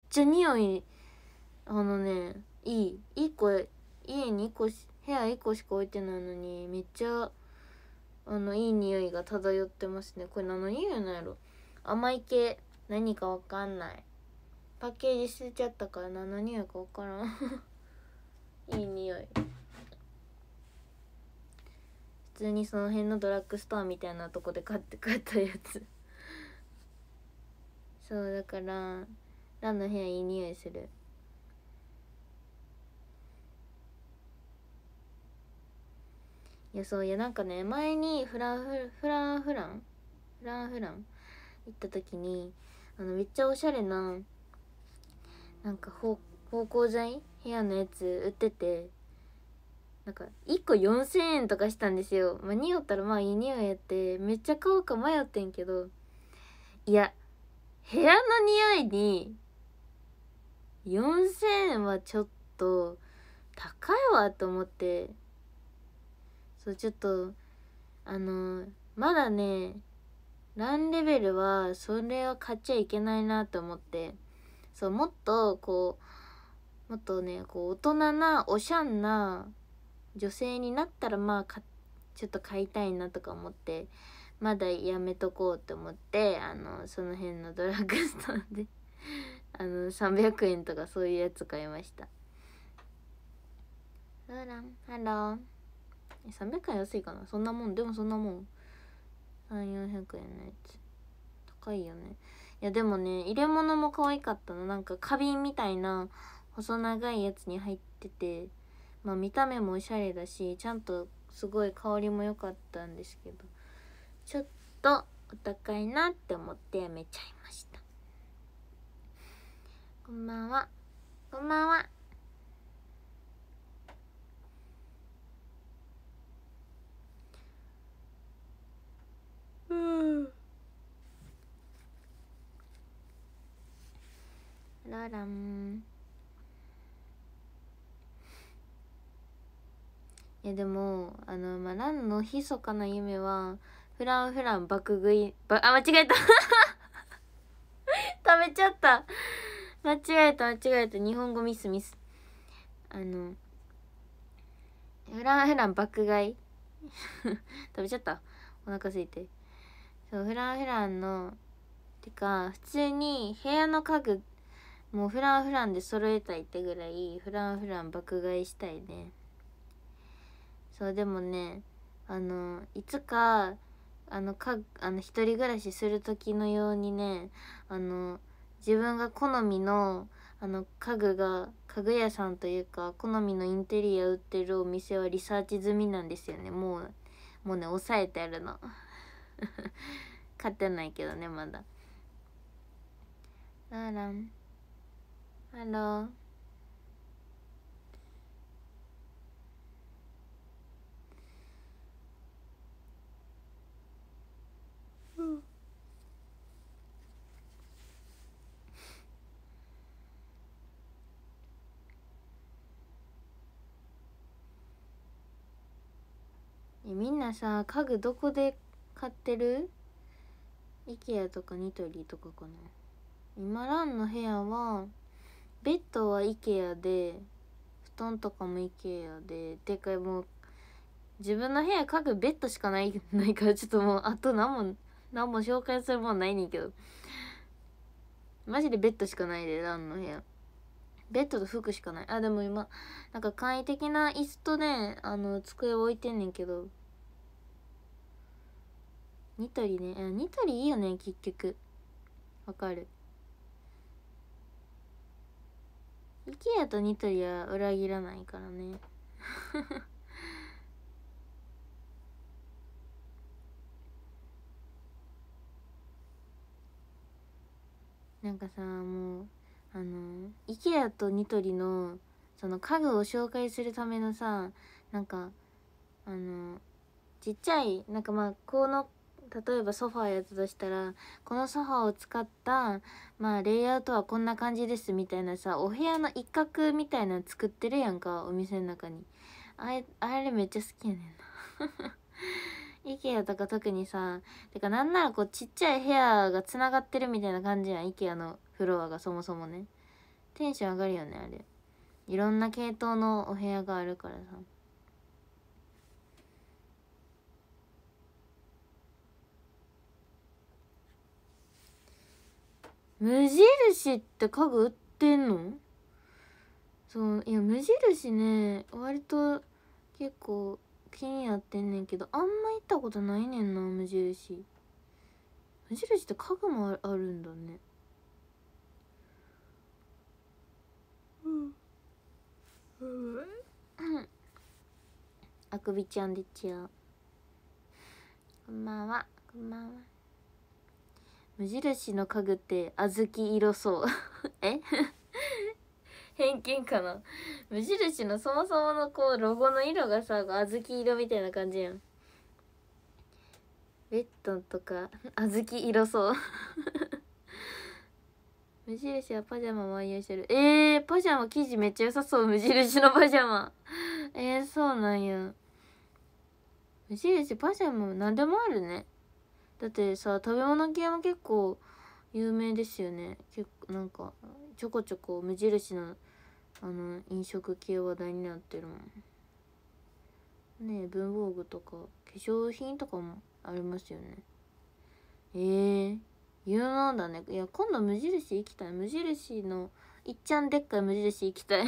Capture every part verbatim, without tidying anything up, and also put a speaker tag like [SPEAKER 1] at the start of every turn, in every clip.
[SPEAKER 1] ちゃ匂い、あのねいいいっこ、家にいっこし部屋いっこしか置いてないのにめっちゃあのいい匂いが漂ってますね。これ何の匂いなんやろ。甘い系、何かわかんない。パッケージ捨てちゃったから何の匂いかわからんいい匂い。普通にその辺のドラッグストアみたいなとこで買って買ったやつそうだからランの部屋いい匂いする。いやそういやなんかね、前にフランフフランフランフランフラン行った時にあのめっちゃおしゃれななんか芳香剤部屋のやつ売ってて、なんかいっこよんせんえんとかしたんですよ。まあ匂ったらまあいい匂いやってめっちゃ買おうか迷ってんけど、いや部屋の匂いによんせんえんはちょっと高いわと思って、そうちょっとあのまだねランレベルはそれは買っちゃいけないなと思って、そうもっとこうもっとねこう大人なおしゃんな女性になったらまあかちょっと買いたいなとか思ってまだやめとこうと思って、あのその辺のドラッグストアであのさんびゃくえんとかそういうやつ買いました。ローランハロー、さんびゃくえん安いかな、そんなもん。でもそんなもんさんびゃく、よんひゃくえんのやつ高いよね。いやでもね入れ物も可愛かったの。なんか花瓶みたいな細長いやつに入ってて、まあ見た目もおしゃれだしちゃんとすごい香りも良かったんですけど、ちょっとお高いなって思ってやめちゃいました。こんばんはこんばんは。うんララン。いやでもあのまあランの密かな夢はフランフラン爆食いばあ間違えた食べちゃった、間違えた間違えた、日本語ミスミス。あのフランフラン爆買い食べちゃった、お腹空いて。そうフランフランのてか普通に部屋の家具もうフランフランで揃えたいってぐらいフランフラン爆買いしたいね。そうでもねあのいつかあのかあの一人暮らしする時のようにね、あの自分が好みのあの家具が家具屋さんというか好みのインテリア売ってるお店はリサーチ済みなんですよね。もうもうね抑えてあるの買ってないけどねまだ。ラランハロー。うんえみんなさ家具どこで買ってる？ IKEA とかニトリとかかな。今ランの部屋はベッドは IKEA で布団とかも IKEA で、てかもう自分の部屋家具ベッドしかないないからちょっともうあと何も何も紹介するもんないねんけど、マジでベッドしかないでランの部屋。ベッドと服しかない。あでも今なんか簡易的な椅子とねあの机置いてんねんけど、ニトリね、ニトリいいよね結局。わかる。IKEA とニトリは裏切らないからねなんかさもうあの IKEA とニトリのその家具を紹介するためのさなんかあのちっちゃいなんかまあこの例えばソファーやったとしたらこのソファーを使ったまあレイアウトはこんな感じですみたいなさ、お部屋の一角みたいなの作ってるやんかお店の中に。あれあれめっちゃ好きやねんなIKEA とか特にさ、てかなんならこうちっちゃい部屋がつながってるみたいな感じやん IKEA のフロアがそもそもね。 テンション上がるよねあれ。いろんな系統のお部屋があるからさ。無印って家具売ってんの？そう、いや無印ね割と結構気になってんねんけど、あんま行ったことないねんな無印。無印って家具もあるんだね。うんうんあくびちゃんでちゃう。こんばんは。こんばんは。無印の家具って小豆色そうえ偏見かな。無印のそもそものこうロゴの色がさ小豆色みたいな感じやん。ベッドとか小豆色そう無印はパジャマも愛用してる。えー、パジャマ生地めっちゃ良さそう。無印のパジャマえー、そうなんや。無印パジャマ何でもあるね。だってさ食べ物系も結構有名ですよね。結構なんかちょこちょこ無印のあの飲食系話題になってるもんね。え文房具とか化粧品とかもありますよね。えー、有能だね。いや今度無印行きたい。無印のいっちゃんでっかい無印行きたい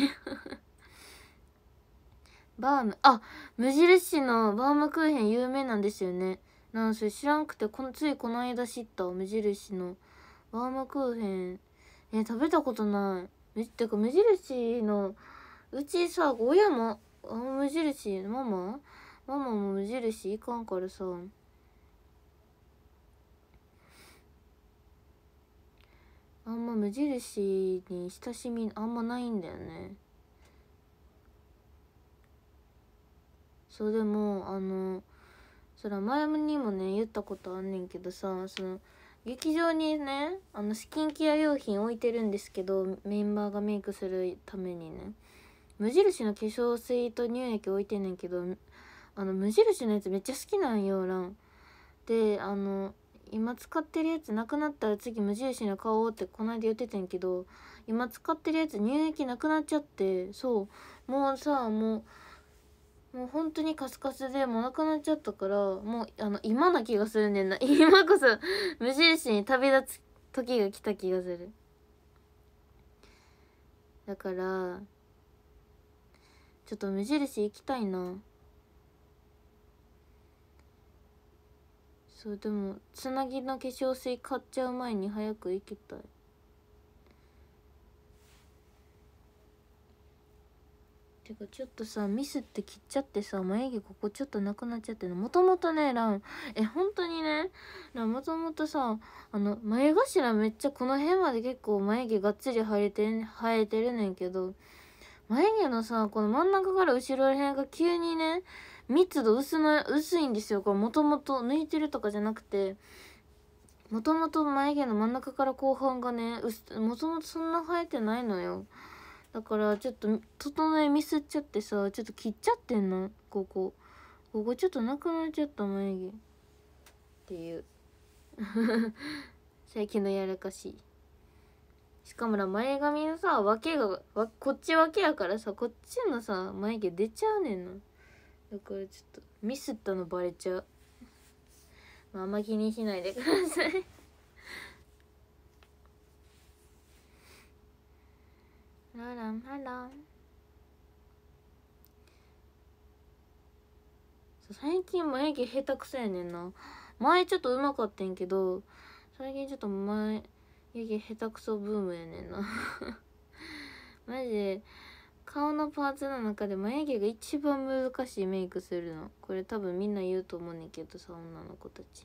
[SPEAKER 1] バーム、あ、無印のバームクーヘン有名なんですよね。なんそれ知らんくてこのついこの間知った。無印のバームクーヘンえ食べたことない。めってか無印のうちさ親もあ無印ママママも無印行かんからさあんま無印に親しみあんまないんだよね。そうでもあのそら前にもね言ったことあんねんけどさ、その劇場にねあのスキンケア用品置いてるんですけど、メンバーがメイクするためにね無印の化粧水と乳液置いてんねんけど、あの無印のやつめっちゃ好きなんよランで、あの今使ってるやつなくなったら次無印の買おうってこの間言ってたんやけど、今使ってるやつ乳液なくなっちゃって、そうもうさもうもう本当にカスカスでもうなくなっちゃったから、もうあの今な気がするねんな今こそ無印に旅立つ時が来た気がする。だからちょっと無印行きたいな。そうでもつなぎの化粧水買っちゃう前に早く行きたい。てかちょっとさミスって切っちゃってさ眉毛ここちょっとなくなっちゃってるの。もともとねランえ本当にねランもともとさあの眉頭めっちゃこの辺まで結構眉毛がっつり生えて生えてるねんけど、眉毛のさこの真ん中から後ろら辺が急にね密度薄な薄いんですよ。これもともと抜いてるとかじゃなくて、もともと眉毛の真ん中から後半がねもともとそんな生えてないのよ。だからちょっと整えミスっちゃってさちょっと切っちゃってんの。ここここちょっとなくなっちゃった眉毛っていう最近のやらかし。しかもな前髪のさ分けがわこっち分けやからさこっちのさ眉毛出ちゃうねんな。だからちょっとミスったのバレちゃう。まあ、あんま気にしないでくださいラランララン。最近眉毛下手くそやねんな。前ちょっとうまかったんやけど最近ちょっと眉毛下手くそブームやねんなマジで顔のパーツの中で眉毛が一番難しいメイクするの。これ多分みんな言うと思うねんけどさ女の子たち。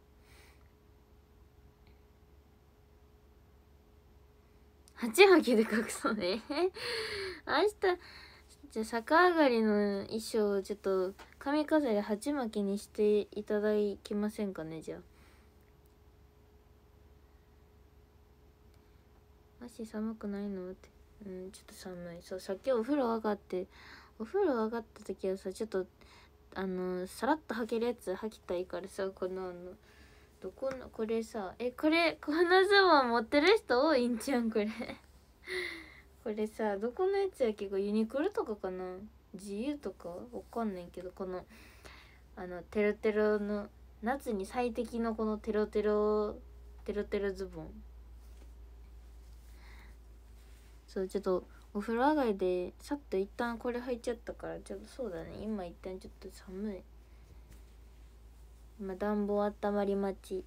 [SPEAKER 1] 鉢巻きで隠そうね明日じゃあ逆上がりの衣装をちょっと髪飾り鉢巻きにしていただきませんかね。じゃあ足寒くないのって。うんちょっと寒い。そうさっきお風呂上がってお風呂上がった時はさちょっとあのさらっと履けるやつ履きたいからさ、このあのどこのこれさえこれこのズボン持ってる人多いんじゃんこれれさどこのやつやけどユニクロとかかな、自由とかわかんないけど、このあのテロテロの夏に最適のこのテロテロテロテロズボン。そうちょっとお風呂上がりでさっと一旦これ履いちゃったから、ちょっとそうだね、今一旦ちょっと寒い。今暖房温まり待ち。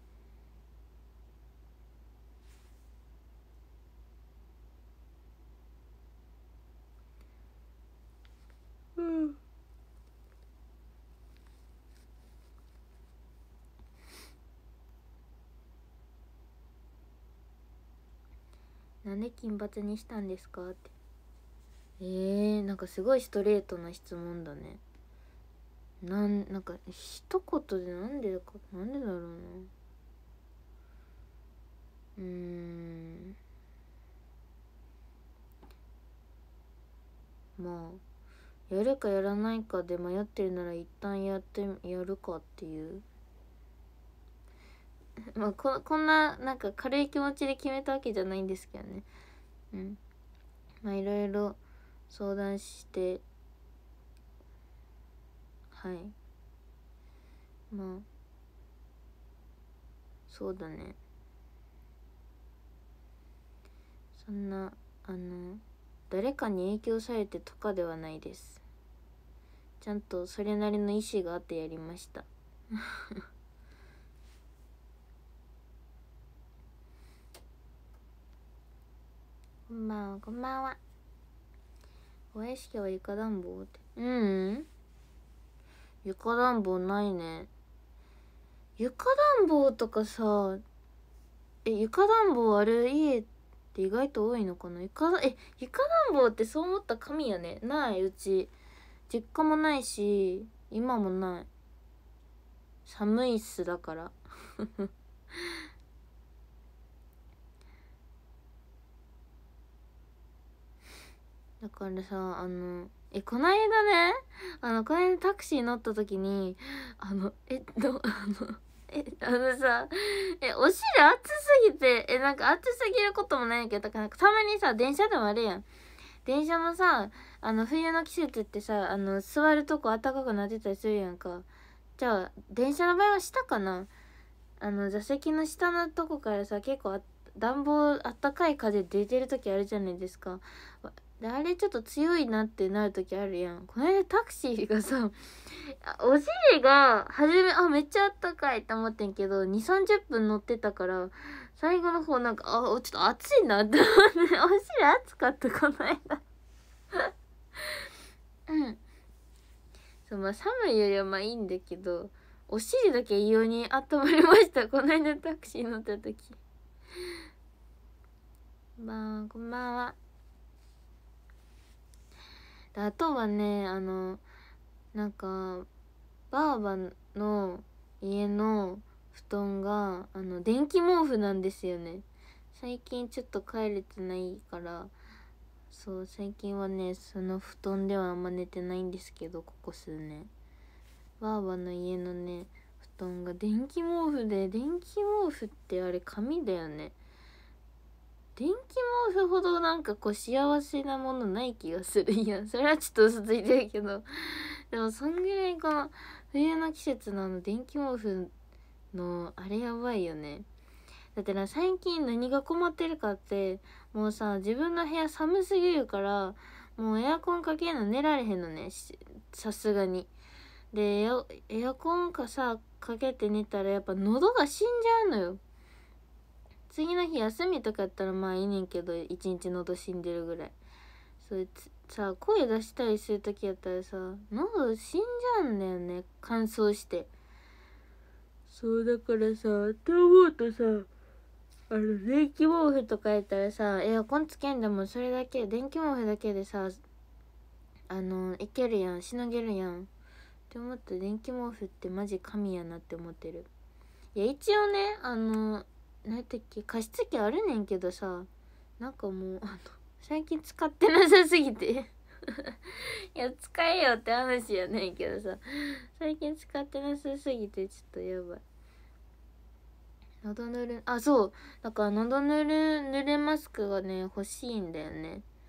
[SPEAKER 1] うんなんで金髪にしたんですかって。えー、なんかすごいストレートな質問だね。なんなんか一言でなんでだか、なんでだろうな。うーんまあやるかやらないかで迷ってるなら一旦やってやるかっていうまあここんななんか軽い気持ちで決めたわけじゃないんですけどね。うんまあいろいろ相談してはいまあそうだね、そんなあの誰かに影響されてとかではないです。ちゃんとそれなりの意思があってやりましたこんばんは。こんばんは。お屋敷は床暖房って、うん床暖房ないね。床暖房とかさ、え床暖房ある家って意外と多いのかな。床え床暖房ってそう思ったら神やね。ない、うち実家もないし今もない。寒いっすだからだからさあのえこないだねあのこないだタクシー乗った時にあのえどあのえあのさえお尻熱すぎてえなんか熱すぎることもないけど、だからたまにさ電車でもあるやん。電車のさあの冬の季節ってさあの座るとこ暖かくなってたりするやんか。じゃあ電車の場合は下かな、あの座席の下のとこからさ結構あ暖房あったかい風出てる時あるじゃないですか。であれちょっと強いなってなる時あるやん。この間タクシーがさお尻が初めあめっちゃあったかいって思ってんけどにじゅうさんじゅっぷん乗ってたから最後の方なんかあちょっと暑いなって思ってお尻暑かったこの間うんそうまあ寒いよりはまあいいんだけどお尻だけ異様に温まりましたこの間タクシー乗った時。まあこんばんは。あとはねあのなんかばあばの家の布団があの電気毛布なんですよね。最近ちょっと帰れてないからそう最近はねその布団ではあんま寝てないんですけど、ここ数年ばあばの家のね布団が電気毛布で、電気毛布ってあれ紙だよね。電気毛布ほどなんかこう幸せなものない気がする。いやそれはちょっと嘘ついてるけどでもそんぐらいこの冬の季節のあの電気毛布のあれやばいよね。だってな最近何が困ってるかってもうさ自分の部屋寒すぎるからもうエアコンかけんの寝られへんのね、さすがに。でエア、エアコンかさかけて寝たらやっぱ喉が死んじゃうのよ。次の日休みとかやったらまあいいねんけど一日喉死んでるぐらい。それさ声出したりする時やったらさ喉死んじゃうんだよね、乾燥して。そうだからさって思うとさあの電気毛布とかやったらさエアコンつけんでもそれだけ電気毛布だけでさあのいけるやん、しのげるやんって思ったら電気毛布ってマジ神やなって思ってる。いや一応ねあの何やったっけ加湿器あるねんけどさなんかもうあの最近使ってなさすぎていや使えよって話やねんけどさ最近使ってなさすぎてちょっとやばい。喉ぬるあそうだから喉ぬるぬれマスクがね欲しいんだよね。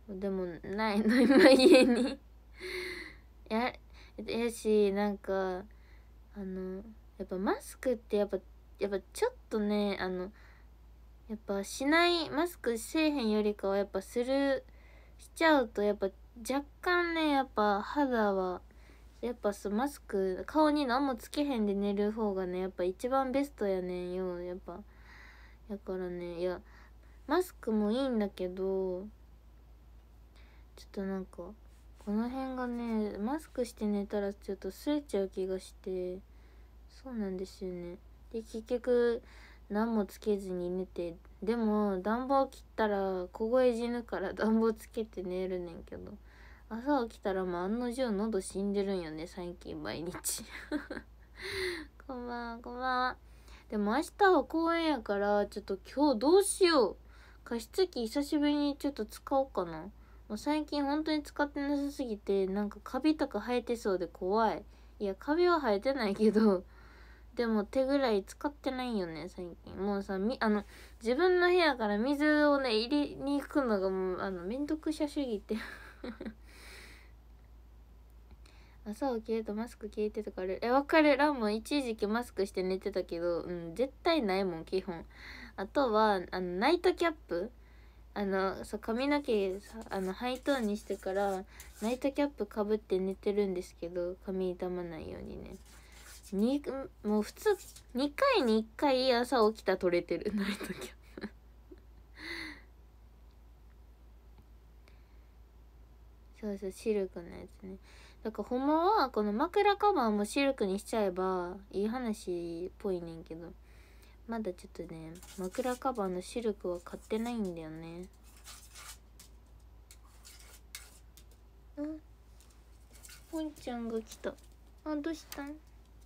[SPEAKER 1] でもないの今家にややし、なんかあのやっぱマスクってやっぱやっぱちょっとね、あのやっぱしないマスクせえへんよりかはやっぱするしちゃうとやっぱ若干ね、やっぱ肌はやっぱそうマスク顔に何もつけへんで寝る方がねやっぱ一番ベストやねんよ。やっぱだからね、いやマスクもいいんだけどちょっとなんかこの辺がねマスクして寝たらちょっとすれちゃう気がして、そうなんですよね。で結局何もつけずに寝て、でも暖房切ったら凍え死ぬから暖房つけて寝るねんけど、朝起きたらもう案の定喉死んでるんよね最近毎日こんばんはこんばんは。でも明日は公園やからちょっと今日どうしよう、加湿器久しぶりにちょっと使おうかな。もう最近本当に使ってなさすぎてなんかカビとか生えてそうで怖い。いやカビは生えてないけどでも手ぐらい使ってないよね最近。もうさみあの自分の部屋から水をね入れに行くのがもうあのめんどくさ主義って朝起きるとマスク消えてとかある。えわかる。ランも一時期マスクして寝てたけど、うん絶対ないもん基本。あとはあのナイトキャップ、あのそう髪の毛さあのハイトーンにしてからナイトキャップかぶって寝てるんですけど、髪傷まないようにね。にもう普通にかいにいっかい朝起きたら取れてるナイトキャップそうそうシルクのやつね。だからほんまはこの枕カバーもシルクにしちゃえばいい話っぽいねんけど、まだちょっとね枕カバーのシルクは買ってないんだよね。あ、ポンちゃんが来た。あ、どうしたん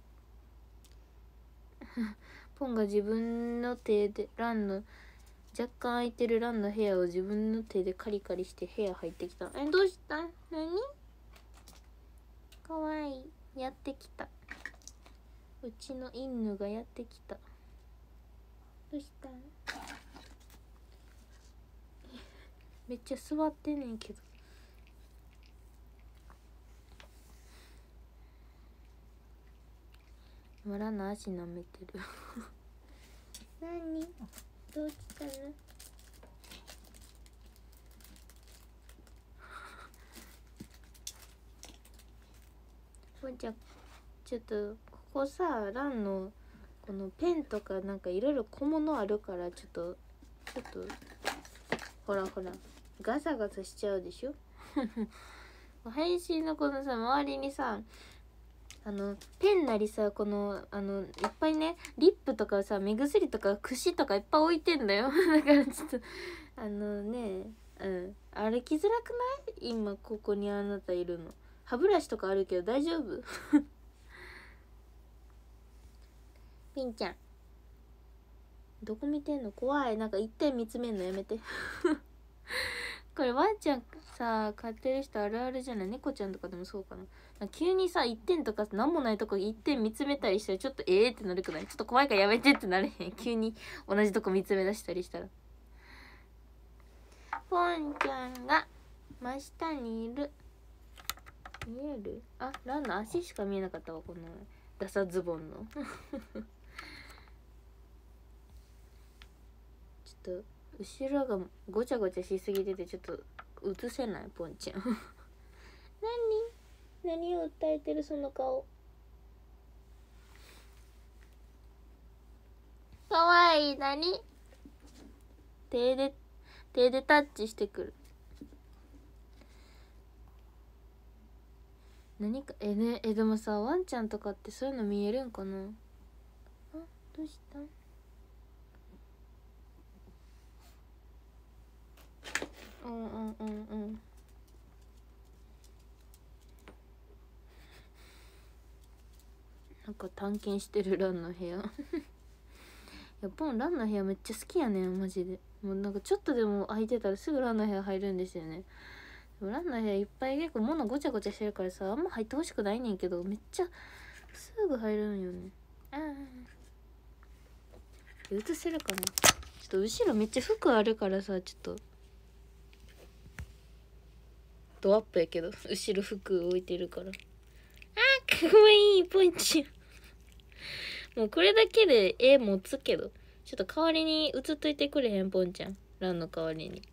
[SPEAKER 1] ポンが自分の手でランの若干空いてるランの部屋を自分の手でカリカリして部屋入ってきた。え、どうしたん？何？かわいい。やってきた。うちの犬がやってきた。どうしたん？めっちゃ座ってんねんけど。まらの足舐めてる。何？どうしたの？じゃあちょっとここさランのこのペンとかなんかいろいろ小物あるからちょっとちょっとほらほらガサガサしちゃうでしょ配信のこのさ周りにさあのペンなりさこのあのいっぱいねリップとかさ目薬とか櫛とかいっぱい置いてんだよだからちょっとあのねうん歩きづらくない？今ここにあなたいるの。歯ブラシとかあるけど大丈夫？ピンちゃんどこ見てんの？怖い。なんか一点見つめんのやめてこれワンちゃんさ飼ってる人あるあるじゃない？猫ちゃんとかでもそうかな。なんか急にさ一点とか何もないとこ一点見つめたりしたらちょっとええってなるくない？ちょっと怖いからやめてってなれへん？急に同じとこ見つめ出したりしたら。ポンちゃんが真下にいる。見える？あ、ランの足しか見えなかったわこのダサズボンのちょっと後ろがごちゃごちゃしすぎててちょっと映せないポンちゃん何何を訴えてるその顔。かわいい。何手で手でタッチしてくる。何かえねえでもさワンちゃんとかってそういうの見えるんかな。あ、どうした？うんうんうんうんなんか探検してるランの部屋いやポンランの部屋めっちゃ好きやねんマジで。もうなんかちょっとでも空いてたらすぐランの部屋入るんですよね。でもランの部屋いっぱい結構物ごちゃごちゃしてるからさあんま入ってほしくないねんけどめっちゃすぐ入るんよね。ああ映せるかな。ちょっと後ろめっちゃ服あるからさちょっとドアップやけど後ろ服置いてるから。あーかわいいポンちゃんもうこれだけで絵持つけど、ちょっと代わりに映っといてくれへん、ポンちゃん。ランの代わりに。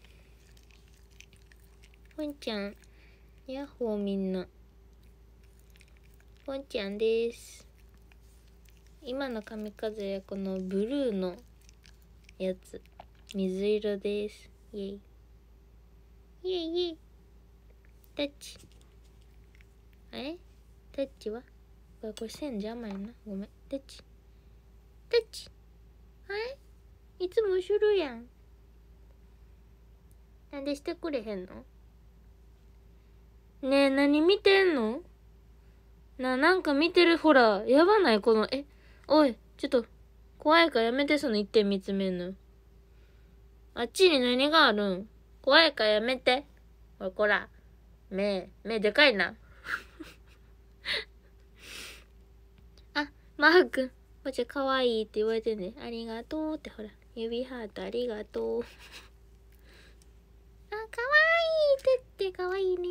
[SPEAKER 1] ポンちゃん、ヤッホーみんな。ポンちゃんです。今の髪飾りはこのブルーのやつ。水色です。イェイ。イェイイェイ。タッチ。あれタッチはこれ、これ線邪魔やな。ごめん。タッチ。タッチ。あれいつも後ろやん。なんでしてくれへんの？ねえ、何見てんの？な、なんか見てる。ほら、やばないこの、え、おい、ちょっと、怖いからやめて、その一点見つめんの。あっちに何があるん？怖いからやめて。ほら、こら。目、目でかいな。あ、マー君。もちゃかわいいって言われてね。ありがとうって、ほら。指ハートありがとう。あ、かわいいってってかわいいね。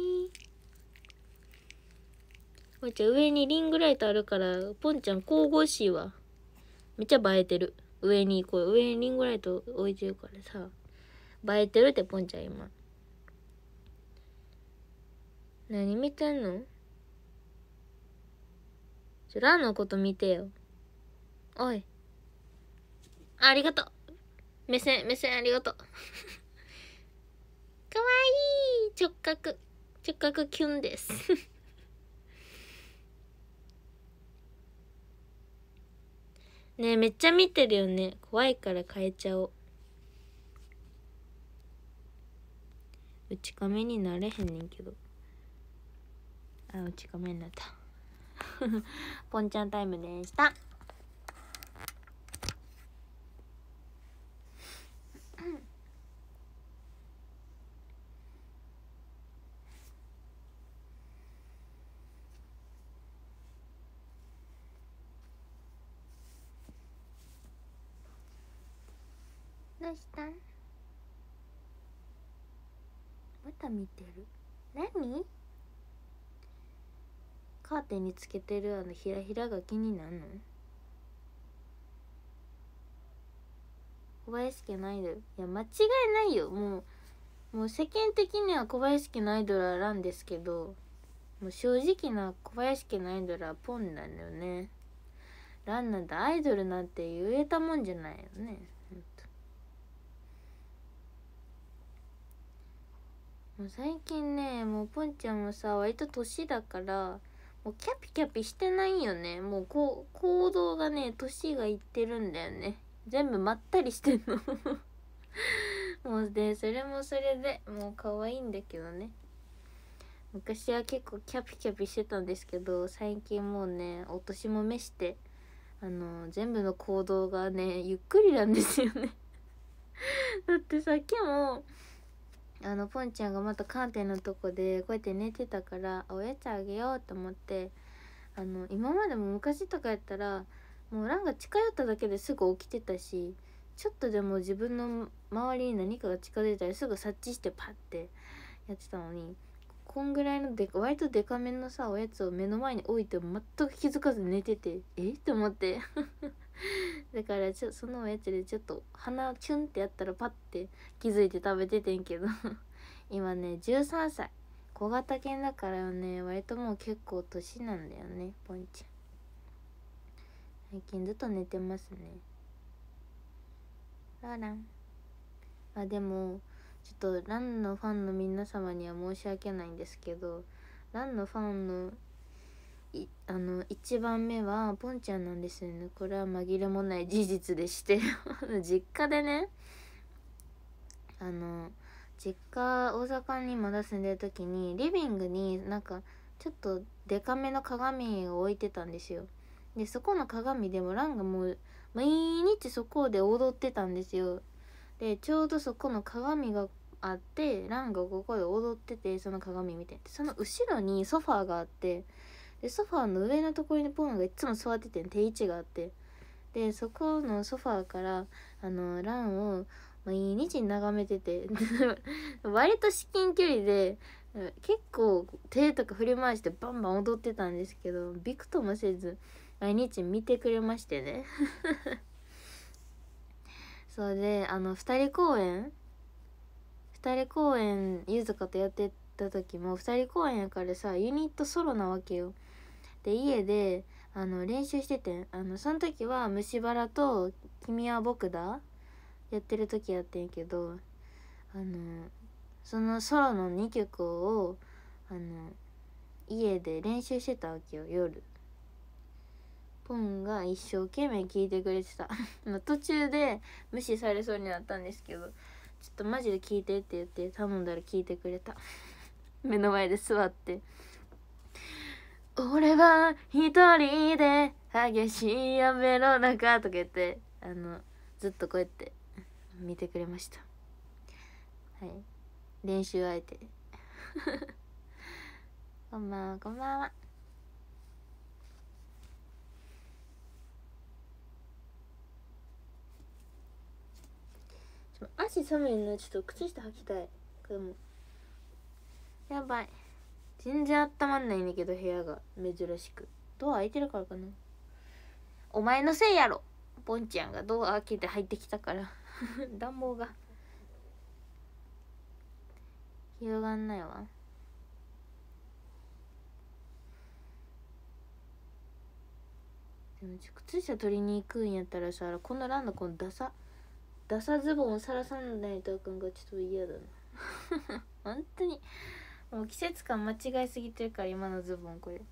[SPEAKER 1] もちゃ上にリングライトあるから、ポンちゃん神々しいわ。めっちゃ映えてる。上に、こう、上にリングライト置いてるからさ。映えてるって、ポンちゃん今。何見てんの？ちょ、ランのこと見てよ。おい。ありがとう。目線、目線ありがとう。かわいい。直角。直角キュンです。ねえ、めっちゃ見てるよね。怖いから変えちゃおう。内カメになれへんねんけど。あ、内カメになった。ポンちゃんタイムでした。どうした？また見てる。何？カーテンにつけてるあのひらひらが気になるの？小林家のアイドル。いや、間違いないよ。もう、もう世間的には小林家のアイドルはランですけど、もう正直な小林家のアイドルはポンなんだよね。ランなんてアイドルなんて言えたもんじゃないよね。もう最近ね、もうポンちゃんもさ、割と年だから、もうキャピキャピしてないよね。もうこう行動がね、年がいってるんだよね。全部まったりしてんの。もうで、それもそれでもう可愛いんだけどね。昔は結構キャピキャピしてたんですけど、最近もうね、お年も召して、あの全部の行動がね、ゆっくりなんですよね。だってさっきもあのポンちゃんがまたカーテンのとこでこうやって寝てたから、おやつあげようと思って、あの今までも昔とかやったらもうランが近寄っただけですぐ起きてたし、ちょっとでも自分の周りに何かが近づいたらすぐ察知してパッてやってたのに、こんぐらいので割とデカめのさおやつを目の前に置いても全く気づかず寝てて、えって思ってだからちょそのおやつでちょっと鼻チュンってやったらパッて気づいて食べててんけど今ねじゅうさんさい、小型犬だからね、割ともう結構年なんだよね、ポンちゃん。最近ずっと寝てますね。ララン。あ、でもちょっとランのファンの皆様には申し訳ないんですけど、ランのファンのいあのいちばんめはポンちゃんなんですよね。これは紛れもない事実でして実家でね、あの実家大阪にまだ住んでる時にリビングになんかちょっとデカめの鏡を置いてたんですよ。でそこの鏡でもランがもう毎日そこで踊ってたんですよ。でちょうどそこの鏡があって、ランがここで踊ってて、その鏡見て、その後ろにソファーがあって、でソファーの上のところにポンがいつも座ってて定位置があって、でそこのソファーからあのランを毎日眺めてて割と至近距離で結構手とか振り回してバンバン踊ってたんですけど、びくともせず毎日見てくれましてねそうで、あの二人公演二人公演ゆずかとやってた時も二人公演やからさ、ユニットソロなわけよ。で家であの練習してて、あのその時は虫歯と君は僕だやってる時やってんけど、あのそのソロのにきょくをあの家で練習してたわけよ、夜。ポンが一生懸命聞いてくれてた途中で無視されそうになったんですけど、ちょっとマジで聞いてって言って頼んだら聞いてくれた目の前で座って「俺は一人で激しい雨の中」とか言って、あのずっとこうやって見てくれました。はい、練習相手こんばんは、こんばんは。足寒いの、ちょっと靴下履きたい。でもやばい、全然あったまんないんだけど、部屋が珍しくドア開いてるからかな。お前のせいやろ、ボンちゃんがドア開けて入ってきたから暖房が広がんないわ。でも靴下取りに行くんやったらさ、このランのこのダサダサズボンをさらさないとあかんがちょっと嫌だな本当にもう季節感間違いすぎてるから、今のズボンこれ。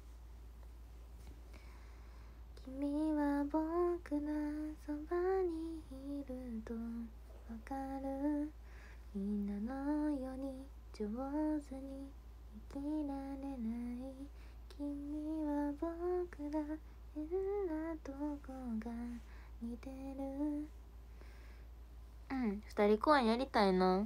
[SPEAKER 1] 君は僕のそばにいるとわかる、みんなのように上手に生きられない、君は僕ら変なとこが似てる。うん二人公演やりたいな。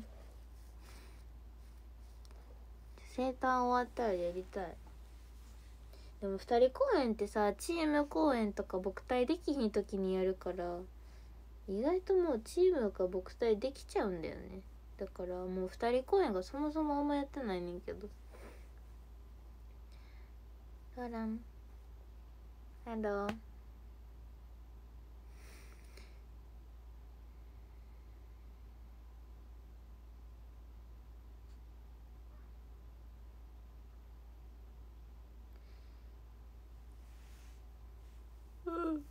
[SPEAKER 1] 生誕終わったらやりたい。でも二人公演ってさ、チーム公演とか僕対できひん時にやるから、意外ともうチームか僕対できちゃうんだよね。だからもう二人公演がそもそもあんまやってないねんけど。あらん、ハロー。うん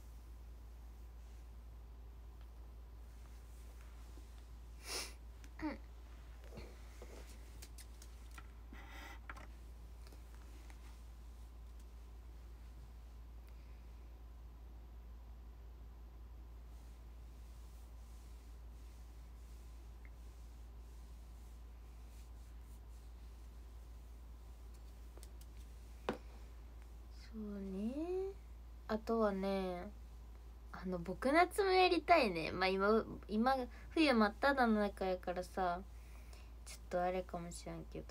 [SPEAKER 1] そうね。あとはね、あの僕夏もやりたいね。まあ今今冬真っ只中やからさ、ちょっとあれかもしらんけど、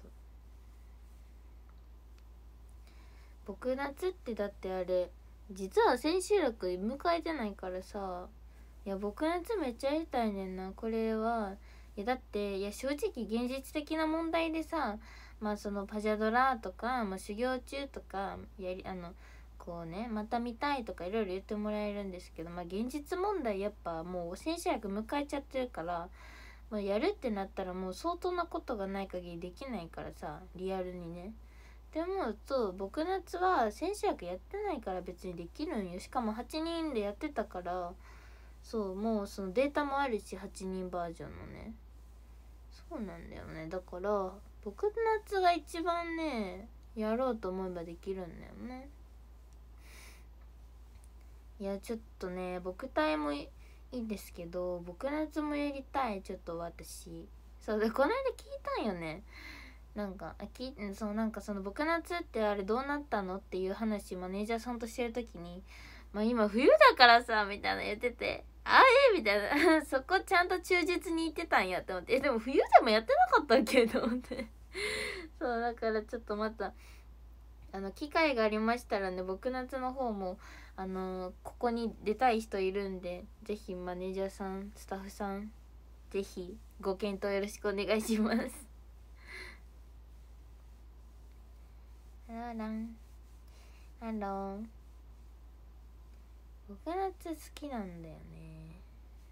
[SPEAKER 1] 僕夏ってだってあれ実は千秋楽迎えてないからさ、いや僕夏めっちゃやりたいねんな。これはいやだって、いや正直現実的な問題でさ、まあそのパジャドラとか、まあ、修行中とかやりあのこうね、また見たいとかいろいろ言ってもらえるんですけど、まあ現実問題やっぱもう千秋楽迎えちゃってるから、まあ、やるってなったらもう相当なことがない限りできないからさ、リアルにね。でもそう僕夏は千秋楽やってないから別にできるんよ。しかもはちにんでやってたから、そうもうそのデータもあるし、はちにんバージョンのね。そうなんだよね。だから僕夏が一番ねやろうと思えばできるんだよね。いやちょっとね、僕隊もいいんですけど、僕夏もやりたい。ちょっと私そうでこの間聞いたんよね。なんかあきそうなんかその僕夏ってあれどうなったのっていう話マネージャーさんとしてる時に、まあ今冬だからさみたいな言ってて、あえみたいなそこちゃんと忠実に言ってたんやって思って、えでも冬でもやってなかったっけと思ってそうだからちょっとまたあの機会がありましたらね、僕夏の方もあのここに出たい人いるんで、ぜひマネージャーさんスタッフさんぜひご検討よろしくお願いしますラランハロー。ココナッツ好きなんだよね。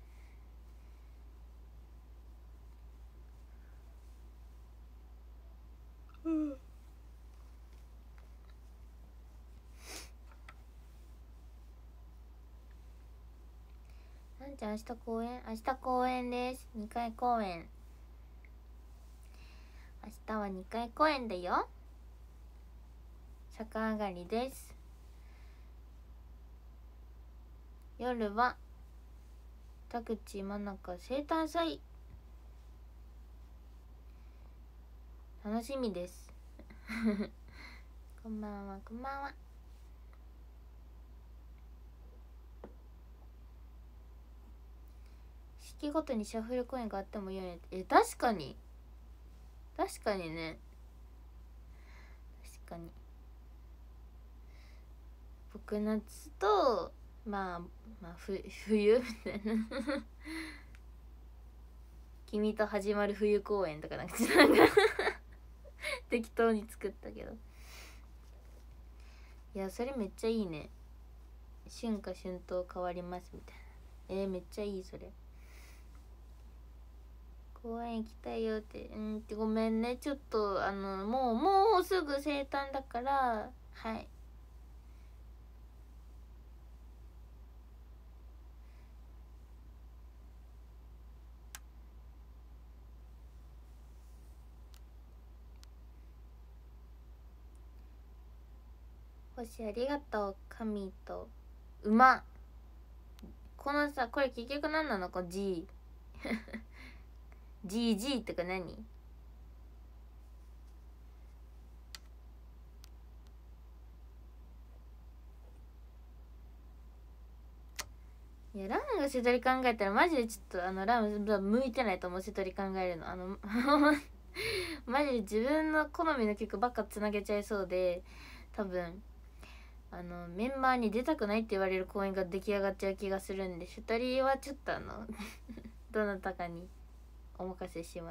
[SPEAKER 1] うんなんちゃん明日公演明日公演です。にかい公演。明日はにかい公演だよ。逆上がりです。夜は田口真中生誕祭。楽しみですこんばんはこんばんは。式ごとにシャッフル公演があってもいいよね。え確かに確かにね。確かに僕夏とまあまあふ冬みたいな君と始まる冬公演とかなんかなんか適当に作ったけど、いやそれめっちゃいいね。春夏春冬変わりますみたいな。えー、めっちゃいいそれ。公園行きたいよって。うんってごめんねちょっとあのもうもうすぐ生誕だからはい。星ありがとう。神と馬。このさこれ結局何なのこの Gジージー ってか何。いやラムが瀬戸り考えたらマジでちょっとあのラム向いてないと思う。瀬戸り考えるのあのマジで自分の好みの曲ばっかつなげちゃいそうで多分あのメンバーに出たくないって言われる公演が出来上がっちゃう気がするんで、瀬戸りはちょっとあのどなたかにお任せします。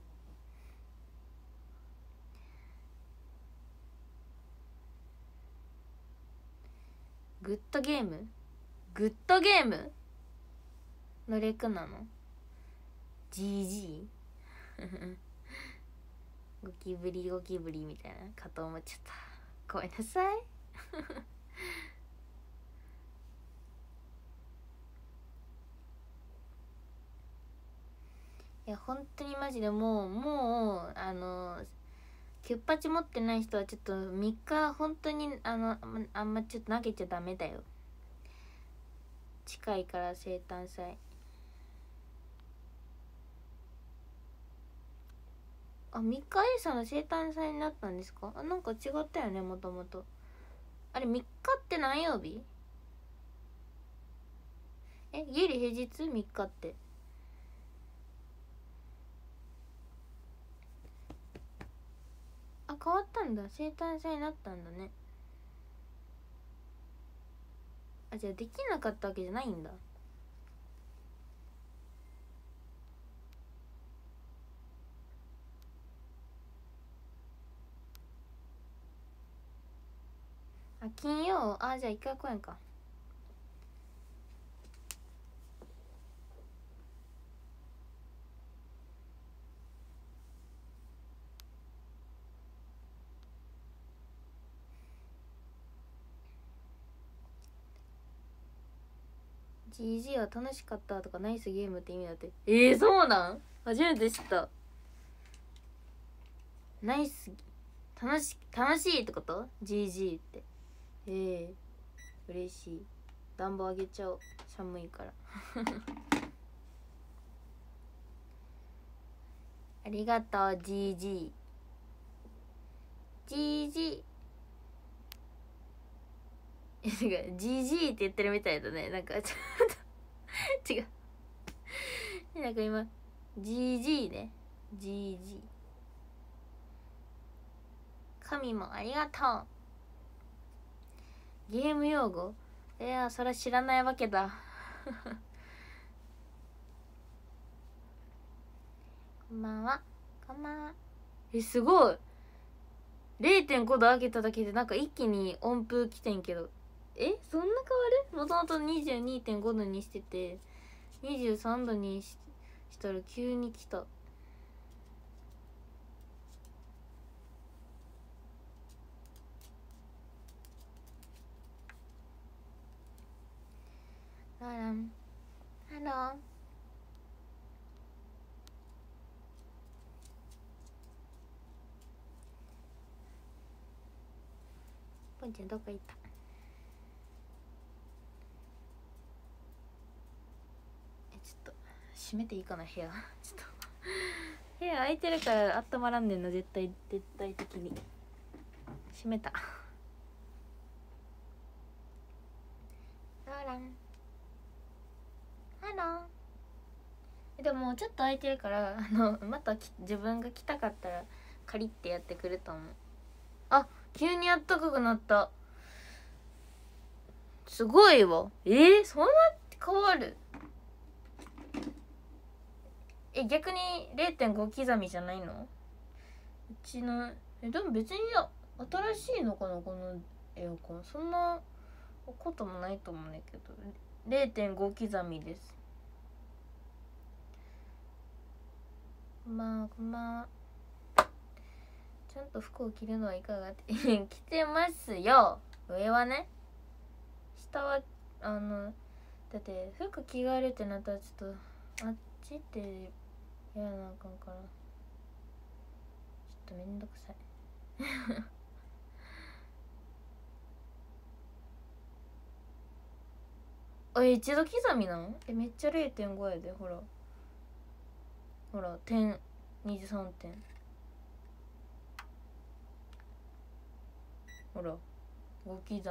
[SPEAKER 1] グッドゲームグッドゲームのレクなの ジージー ゴキブリゴキブリみたいなかと思っちゃった。ごめんなさいいや本当にマジでもうもうあのキュッパチ持ってない人はちょっとみっか本当にあのあんまちょっと投げちゃダメだよ。近いから生誕祭。あみっか A さんの生誕祭になったんですか。あなんか違ったよねもともと。あれみっかって何曜日。えギリ平日みっかって。あ変わったんだ。生誕祭になったんだね。あじゃあできなかったわけじゃないんだ。あ金曜あじゃあ一回公演か。ジージー は楽しかったとかナイスゲームって意味だって。えー、そうなん初めて知った。ナイス楽し楽しいってこと ジージー ってええー、嬉しい。暖房あげちゃおう寒いからありがとう ジージー ジージー えなんか ジージー って言ってるみたいだね。なんかちょっと違うなんか今 ジージー ね ジージー 神もありがとう。ゲーム用語いやそれは知らないわけだこんばんはこんばんは。えすごいれいてんご 度上げただけでなんか一気に温風来てんけど、えそんな変わる？もともと にじゅうにてんご 度にしててにじゅうさんどに し, したら急に来た。ハロンハロンポンちゃんどこ行った？えちょっと閉めていいかな部屋ちょっと部屋空いてるから温まらんねんの絶対絶対的に。閉めた。ハロンハロン。でもちょっと空いてるからあのまた自分が来たかったらカリってやってくると思う。あ急にあったかくなった。すごいわ。えー、そんな変わる？え逆に れいてんご 刻みじゃないの？うちのえでも別に新しいのかなこのエアコン。そんなこともないと思うんだけど れいてんご 刻みです。まあまあちゃんと服を着るのはいかがって着てますよ。上はね。下はあのだって服着替えるってなったらちょっとあっちってやらなあかんからちょっとめんどくさいあ一度刻みなの？えめっちゃ れいてんご やで。ほらほら点にじゅうさんてんほらご刻み。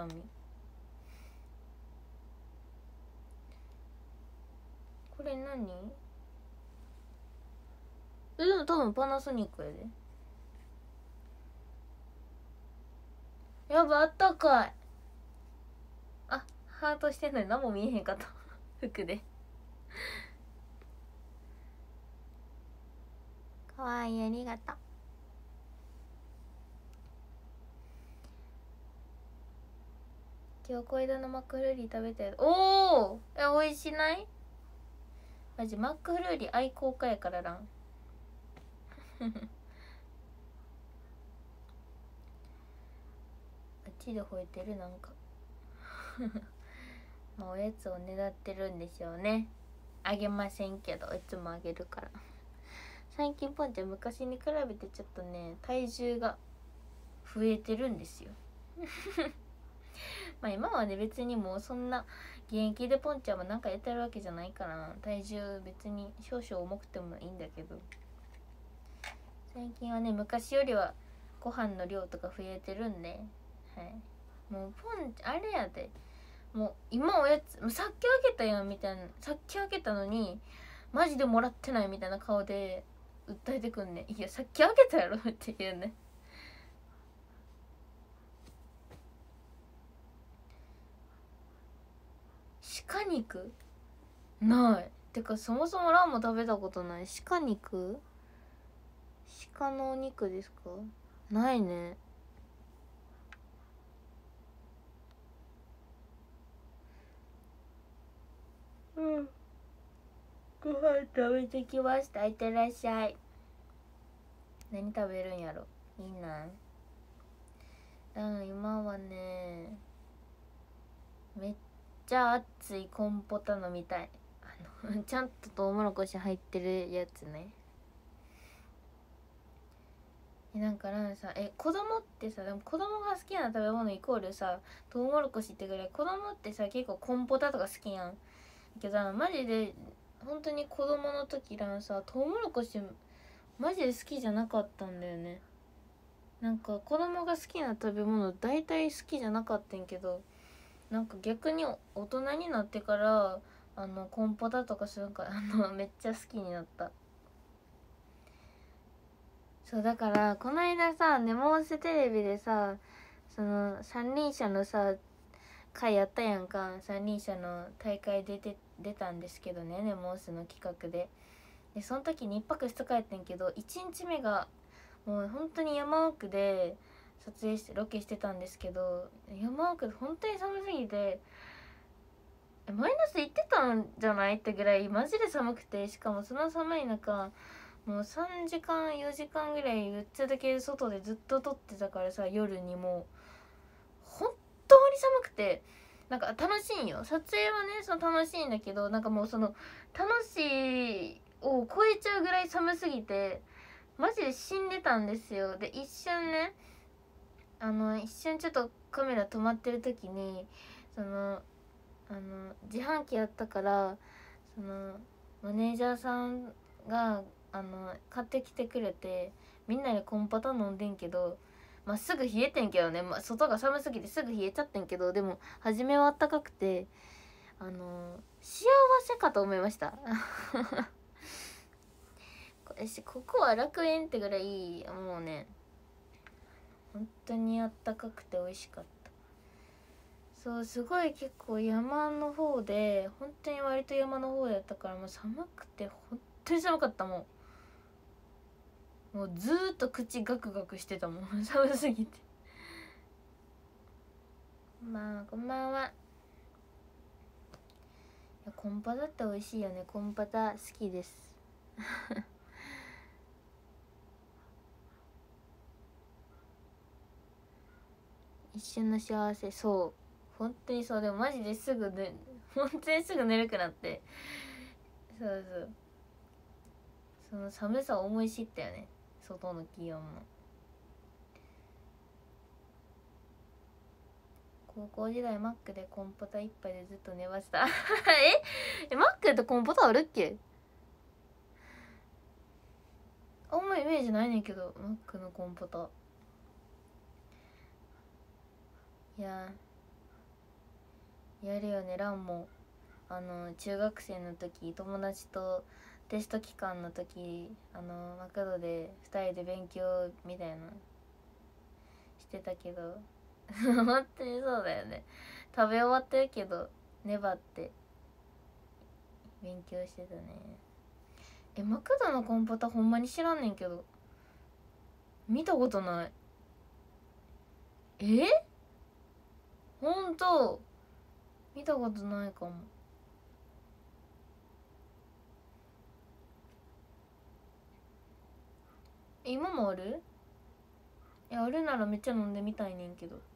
[SPEAKER 1] これ何？えでも多分パナソニックやで。やばあったかい。あハートしてんのに何も見えへんかった服でかわいいありがとう。今日小枝のマックフルーリー食べたよ。おおえ美味しない？マジマックフルーリー愛好家やかららんあっちで吠えてるなんかまあおやつを狙ってるんでしょうね。あげませんけどいつもあげるから最近ポンちゃん昔に比べてちょっとね体重が増えてるんですよまあ今はね別にもうそんな現役でポンちゃんもなんかやってるわけじゃないから体重別に少々重くてもいいんだけど最近はね昔よりはご飯の量とか増えてるんで、はい、もうポンあれやでもう今おやつさっきあげたやんみたいなさっきあげたのにマジでもらってないみたいな顔で訴えてくんね。いやさっきあげたやろって言うね。鹿肉ないてかそもそもランも食べたことない。鹿肉鹿のお肉ですか？ないね。うんご飯食べてきました。いってらっしゃい。何食べるんやろ。いいな。うん今はねめっちゃ熱いコンポタ飲みたい。あのちゃんとトウモロコシ入ってるやつね。なんかなんさえ子供ってさでも子供が好きな食べ物イコールさトウモロコシってぐらい子供ってさ結構コンポタとか好きやんけどマジで本当に子供の時らんさトウモロコシマジで好きじゃなかったんだよね。なんか子供が好きな食べ物大体好きじゃなかったんけどなんか逆に大人になってからあのコンポタとかなんかあのめっちゃ好きになった。そうだからこの間さネモーステレビでさその三輪車のさ回やったやんか。三輪車の大会出て出たんですけどねネモースの企画ででその時にいっぱくふつかやってんけどいちにちめがもう本当に山奥で撮影してロケしてたんですけど、山奥で本当に寒すぎてマイナスいってたんじゃないってぐらいマジで寒くて、しかもその寒い中もうさんじかんよじかんぐらいぶっちゃけ外でずっと撮ってたからさ、夜にもう本当に寒くて、なんか楽しいんよ、撮影はね、その楽しいんだけど、なんかもうその楽しいを超えちゃうぐらい寒すぎてマジで死んでたんですよ。で一瞬ね、あの一瞬ちょっとカメラ止まってる時に、そのあの自販機やったから、そのマネージャーさんがあの買ってきてくれて、みんなでコンパタ飲んでんけど、まあ、すぐ冷えてんけどね、まあ、外が寒すぎてすぐ冷えちゃってんけど、でも初めはあったかくて、あの幸せかと思いましたこれしここは楽園ってぐらいもうね、本当にあったかくて美味しかった。そう、すごい結構山の方で、本当に割と山の方だったから、もう寒くて本当に寒かったもん。もうずーっと口ガクガクしてたもん寒すぎて。まあこんばんは。いやコンパタって美味しいよね。コンパタ好きです一瞬の幸せ、そう本当にそう。でもマジですぐね、本当にすぐ寝るくなって、そうそう、その寒さを思い知ったよね、外の気温も。高校時代マックでコンポタ一杯でずっと寝ましたええマックってコンポタあるっけ？あんまイメージないねんけど、マックのコンポタ。いややるよね、ランも。あの中学生の時、友達とテスト期間の時、あのマクドでふたりで勉強みたいなしてたけど本当にそうだよね。食べ終わってるけど粘って勉強してたね。えマクドのコンポタほんまに知らんねんけど、見たことない。えほんと見たことないかも。今もある？いやあるならめっちゃ飲んでみたいねんけど。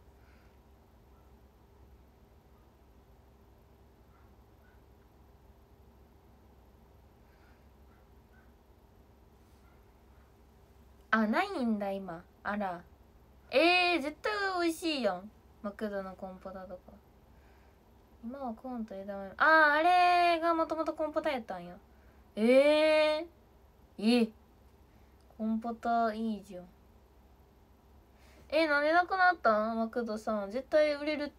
[SPEAKER 1] あないんだ今。あらえー、絶対美味しいやん、マクドのコンポタとか。今はコーンと枝豆。あーあれがもともとコンポタやったんや。えー、えコンポタいいじゃん。えなんでなくなったん？マクドさん絶対売れるって。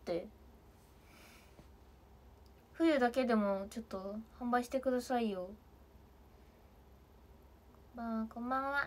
[SPEAKER 1] 冬だけでもちょっと販売してくださいよ。まあこんばんは。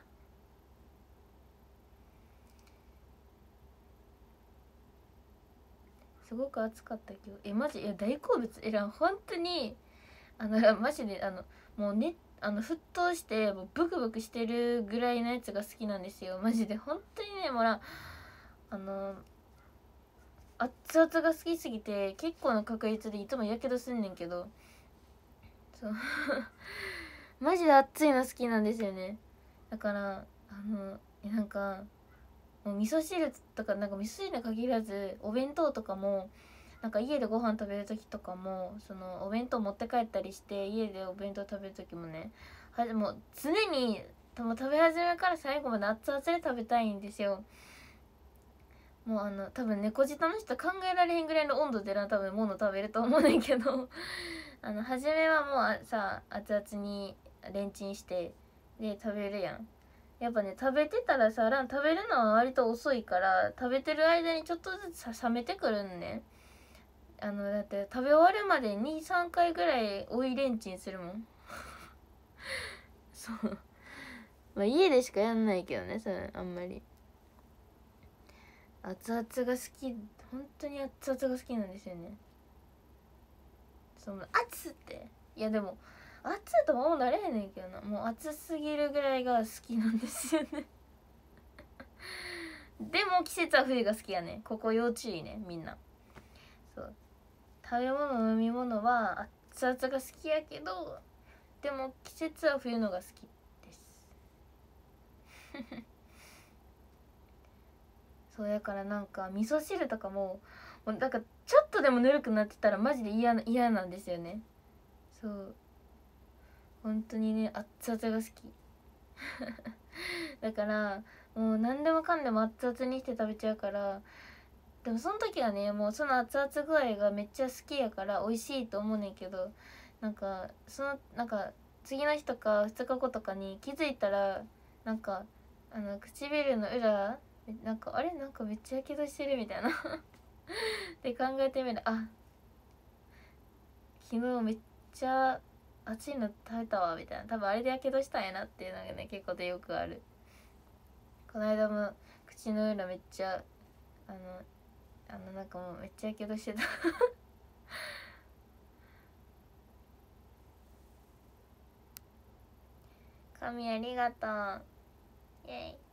[SPEAKER 1] すごく暑かった今日。えマジいや大好物。えら本当にあのマジであのもうね、あの沸騰してもうブクブクしてるぐらいのやつが好きなんですよマジで。本当にね、もうなあの熱々が好きすぎて結構な確率でいつもやけどすんねんけど、そうマジで熱いの好きなんですよね。だからあのなんかもう味噌汁とか、なんか味噌汁に限らずお弁当とかも、なんか家でご飯食べる時とかも、そのお弁当持って帰ったりして家でお弁当食べる時もね、はもう常に食べ始めから最後まで熱々で食べたいんですよ。もうあの多分猫舌の人考えられへんぐらいの温度でな多分物食べると思うねんけどあの初めはもうさ熱々にレンチンしてで食べるやん。やっぱね食べてたらさ、ラン食べるのは割と遅いから、食べてる間にちょっとずつさ冷めてくるんね。あのだって食べ終わるまでにさんかいぐらい追いレンチンするもんそうまあ家でしかやんないけどね、それあんまり。熱々が好き、本当に熱々が好きなんですよね。その熱っていやでも熱ともなれへんねんけどな、もう熱すぎるぐらいが好きなんですよねでも季節は冬が好きやね。ここ要注意ね、みんな。そう食べ物飲み物は熱々が好きやけど、でも季節は冬のが好きですそうやからなんか味噌汁とかももうなんかちょっとでもぬるくなってたらマジで嫌な嫌なんですよね。そう本当にね熱々が好きだからもう何でもかんでも熱々にして食べちゃうから。でもその時はねもうその熱々具合がめっちゃ好きやから美味しいと思うねんけど、なんかそのなんか次の日とかふつかごとかに気づいたらなんかあの唇の裏なんかあれなんかめっちゃやけどしてるみたいなで考えてみる、あ昨日めっちゃ熱いの食べたわみたいな、多分あれでやけどしたんやなっていうのがね結構でよくある。この間も口の裏めっちゃあのあのなんかもうめっちゃやけどしてた神ありがとうイェイ。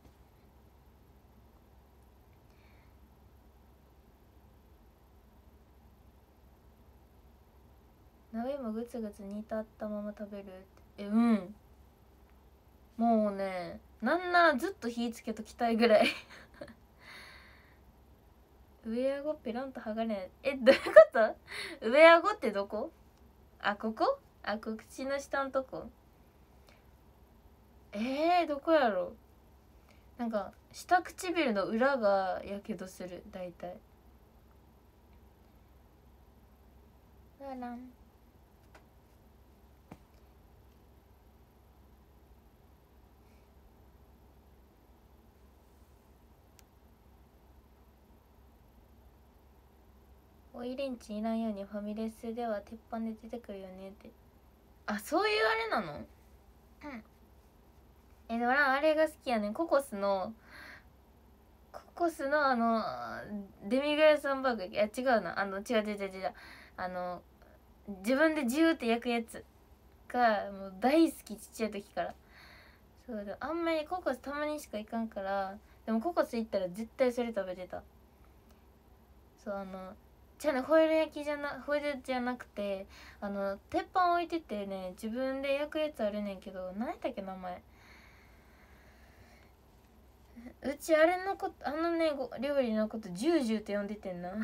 [SPEAKER 1] 鍋もグツグツ煮立ったまま食べるってえうんもうねなんならずっと火つけときたいぐらい上顎ペロンと剥がれえどういうこと上顎ってどこあここあこ口の下のとこえー、どこやろなんか下唇の裏がやけどする大体あらんオイレンチいらんようにファミレスでは鉄板で出てくるよねって。あそういうあれなの。うんえでもあれが好きやねんココスのココスのあのデミグラスハンバーグいや違うなあの違う違う違う違うあの自分でジューって焼くやつがもう大好きちっちゃい時から。そうだあんまりココスたまにしか行かんから、でもココス行ったら絶対それ食べてた。そうあのじゃあねホイル焼きじゃなホイルじゃなくてあの鉄板置いててね自分で焼くやつあるねんけど何やったっけ名前うちあれのことあのね料理のことジュージューって呼んでてんな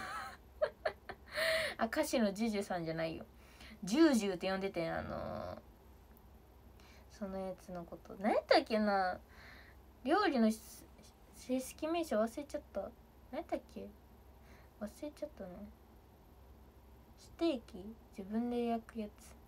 [SPEAKER 1] あ歌手のジュジュさんじゃないよジュージューって呼んでてんあのー、そのやつのこと何やったっけな料理の正式名称忘れちゃった何やったっけ忘れちゃったね。ステーキ自分で焼くや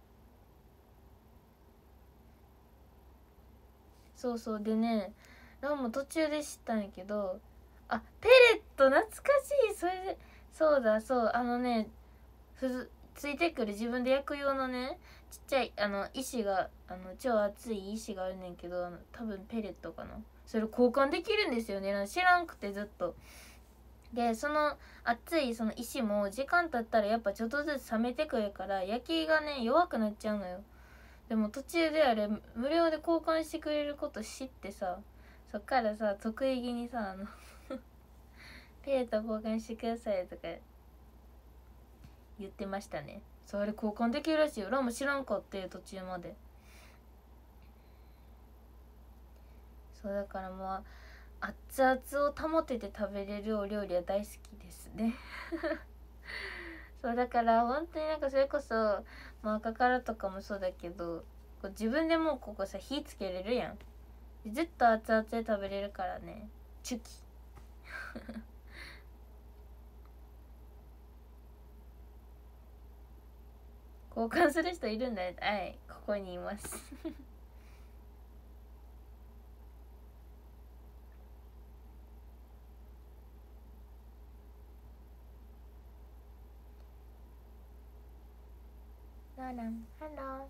[SPEAKER 1] つそうそうでねランも途中で知ったんやけどあペレット懐かしいそれでそうだそうあのねふついてくる自分で焼く用のねちっちゃいあの石があの超熱い石があるねんけどあの多分ペレットかなそれ交換できるんですよね知らんくてずっとでその熱いその石も時間経ったらやっぱちょっとずつ冷めてくるから焼きがね弱くなっちゃうのよ。でも途中であれ無料で交換してくれること知ってさそっからさ得意げにさあのペレット交換してくださいとか言ってましたね。それ交換できるらしいよ。ラも知らんかって途中まで。そうだからもう熱々を保てて食べれるお料理は大好きですねそうだから本当になんかそれこそ、まあ、赤からとかもそうだけどこう自分でもうここさ火つけれるやん。ずっと熱々で食べれるからねチュキ交換する人いるんだよ。はいここにいますラランハロ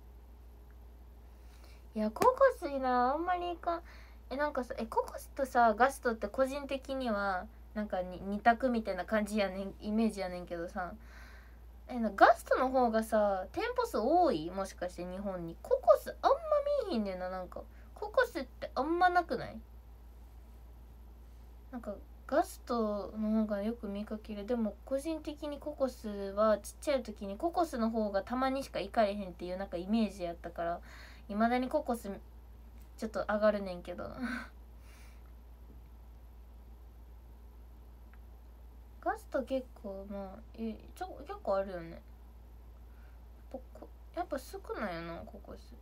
[SPEAKER 1] ーいやココスいいなあんまりいかんえなんかさえココスとさガストって個人的にはなんかに二択みたいな感じやねんイメージやねんけどさえなガストの方がさ店舗数多いもしかして日本にココスあんま見えへんねんななんかココスってあんまなくないなんかガストの方がよく見かける。でも個人的にココスはちっちゃい時にココスの方がたまにしか行かれへんっていうなんかイメージやったから、いまだにココスちょっと上がるねんけどガスト結構まあえちょ結構あるよね。やっぱ少ないよなココス。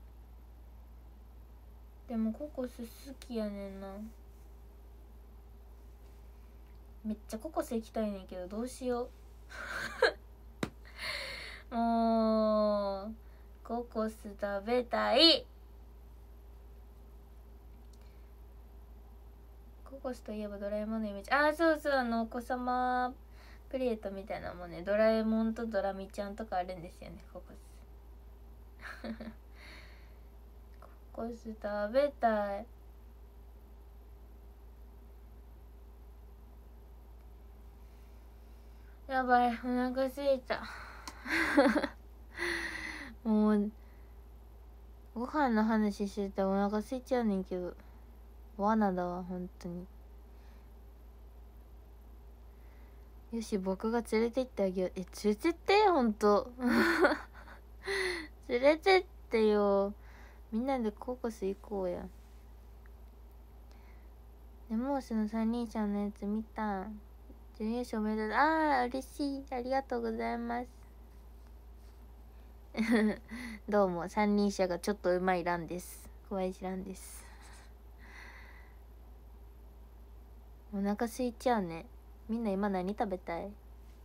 [SPEAKER 1] でもココス好きやねんな。めっちゃココス行きたいねんけどどうしようもうココス食べたい。ココスといえばドラえもんのイメージ。ああそうそう、あのお子様プレートみたいなもんね。ドラえもんとドラミちゃんとかあるんですよねココスココス食べたい。やばい、お腹すいたもうご飯の話してたらお腹空いちゃうねんけど、罠だわ本当に。よし、僕が連れて行ってあげよう。え、連れてってほんと連れてってよ。みんなでココス行こうや。でもその三人さんのやつ見た。準優勝おめでとう。あー嬉しい、ありがとうございますどうも三人者がちょっとうまいランです。小林ランです。お腹空いちゃうね。みんな今何食べたい？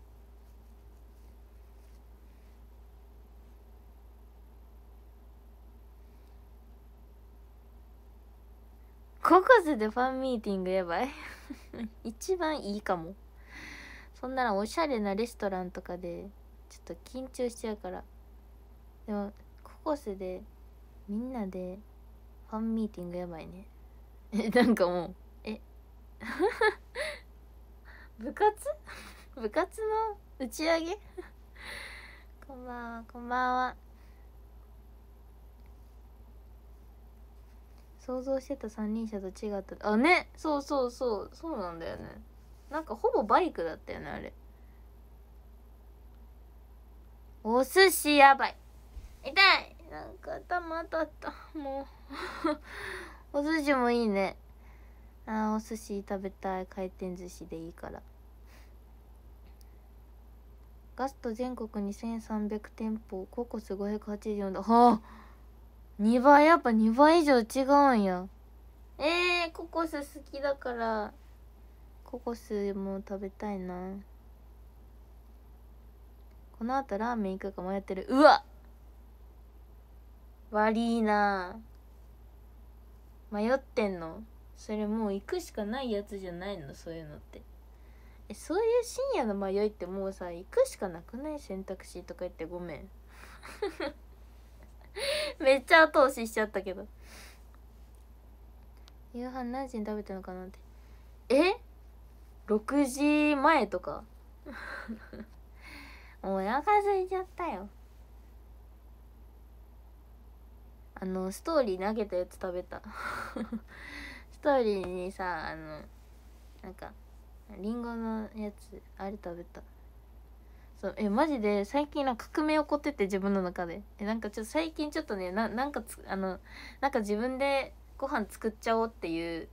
[SPEAKER 1] ココスでファンミーティングやばい一番いいかも。そんならおしゃれなレストランとかでちょっと緊張しちゃうから。でもココスでみんなでファンミーティングやばいねえ、なんかもうえ部活部活の打ち上げこんばんは、こんばんは。想像してた三輪車と違った。あね、そうそうそうそうなんだよね。なんかほぼバイクだったよねあれ。お寿司やばい、痛い、なんか頭当たった。もうお寿司もいいね。あーお寿司食べたい。回転寿司でいいから。ガスト全国にせんさんびゃく店舗、ココスごひゃくはちじゅうよんだ。はあにばい、やっぱにばい以上違うんや。えー、ココス好きだからココスも食べたいな。この後ラーメン行くか迷ってる。うわ悪いな。迷ってんの？それもう行くしかないやつじゃないのそういうのって。え、そういう深夜の迷いってもうさ行くしかなくない？選択肢とか言ってごめんめっちゃ後押ししちゃったけど。夕飯何時に食べたのかなって。えろくじまえとかお腹空いちゃったよ。あのストーリー投げたやつ食べたストーリーにさ、あのなんかリンゴのやつあれ食べた。そうえマジで最近なんか革命起こってて自分の中で。えなんかちょっと最近ちょっとねななんかつあのなんか自分でご飯作っちゃおうっていう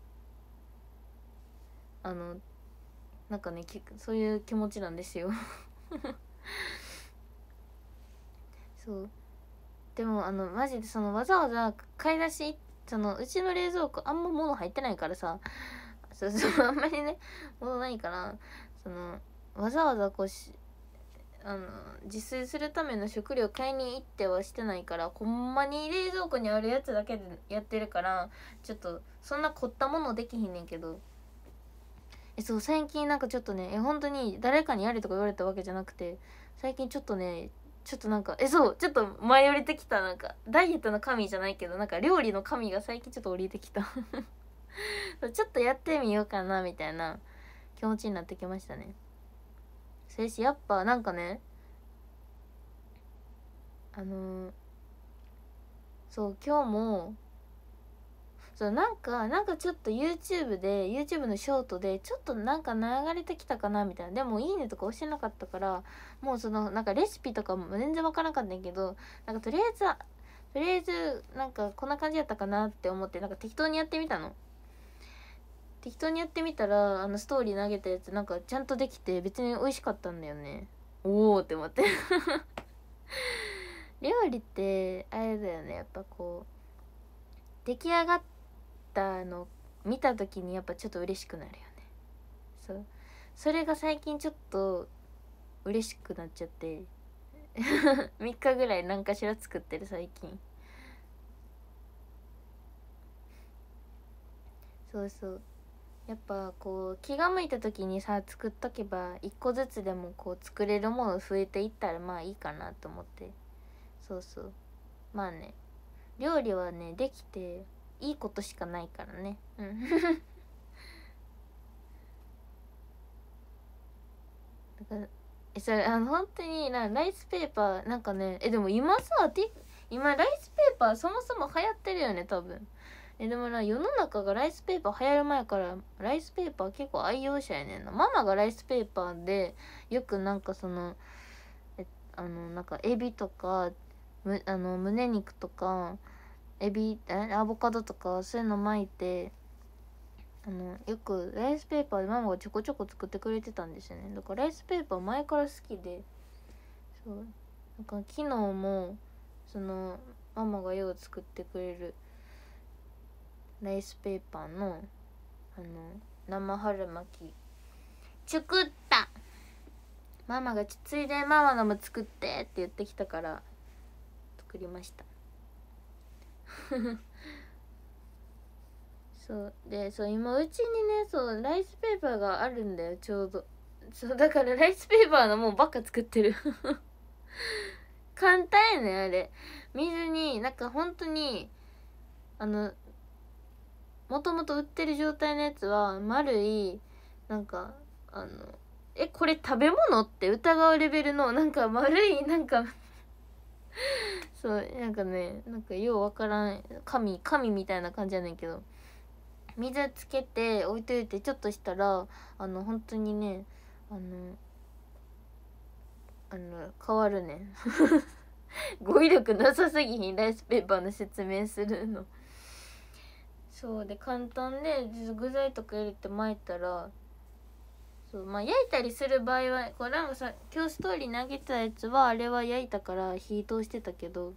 [SPEAKER 1] あのなんかねそういう気持ちなんですよそうでもあのマジでそのわざわざ買い出し、そのうちの冷蔵庫あんま物入ってないからさ、そうそうあんまりね物ないから、そのわざわざこうしあの自炊するための食料買いに行ってはしてないから、ほんまに冷蔵庫にあるやつだけでやってるから、ちょっとそんな凝ったものできひんねんけど。えそう最近なんかちょっとね、え本当に誰かにやれとか言われたわけじゃなくて、最近ちょっとねちょっとなんかえそうちょっと前降りてきた、なんかダイエットの神じゃないけどなんか料理の神が最近ちょっと降りてきたちょっとやってみようかなみたいな気持ちになってきましたね。それしやっぱなんかねあのー、そう今日もそうなんかなんかちょっと YouTube で YouTube のショートでちょっとなんか流れてきたかなみたいな。でもいいねとか押してなかったから、もうそのなんかレシピとかも全然わからなかったんやけど、なんかとりあえずとりあえずなんかこんな感じやったかなって思って、なんか適当にやってみたの。適当にやってみたら、あのストーリー投げたやつなんかちゃんとできて、別に美味しかったんだよね。おおって思って料理ってあれだよね、やっぱこう出来上がったの見た時にやっぱちょっと嬉しくなるよね。そうそれが最近ちょっと嬉しくなっちゃってみっかぐらい何かしら作ってる最近。そうそう、やっぱこう気が向いた時にさ作っとけば一個ずつでもこう作れるもの増えていったらまあいいかなと思って。そうそう、まあね、料理はねできていいことしかないからね。うんだからえそれあの本当にな、ライスペーパーなんかね、えでも今さて今ライスペーパーそもそも流行ってるよね多分。えでもな、世の中がライスペーパー流行る前からライスペーパー結構愛用者やねんな。ママがライスペーパーでよくなんかそのえあのなんかエビとかむあの胸肉とかエビえアボカドとかそういうの巻いて、あのよくライスペーパーでママがちょこちょこ作ってくれてたんですよね。だからライスペーパー前から好きで、そうなんか昨日もそのママがよう作ってくれるライスペーパーのあの生春巻き作った。ママがついでママのも作ってって言ってきたから作りましたそうで、そう今うちにね、そうライスペーパーがあるんだよちょうど。そうだからライスペーパーのもうばっか作ってる簡単やねあれ。水になんか本当にあのもともと売ってる状態のやつは丸いなんかあのえこれ食べ物って疑うレベルのなんか丸いなんかそうなんかね、なんかようわからん紙紙みたいな感じやねんけど、水つけて置いといてちょっとしたらあの本当にねあのあの変わるねん語彙力なさすぎひんライスペーパーの説明するのそうで簡単で具材とか入れて巻いたら、そうまあ焼いたりする場合はこれなんかさ今日ストーリーにあげたやつはあれは焼いたから火通してたけど、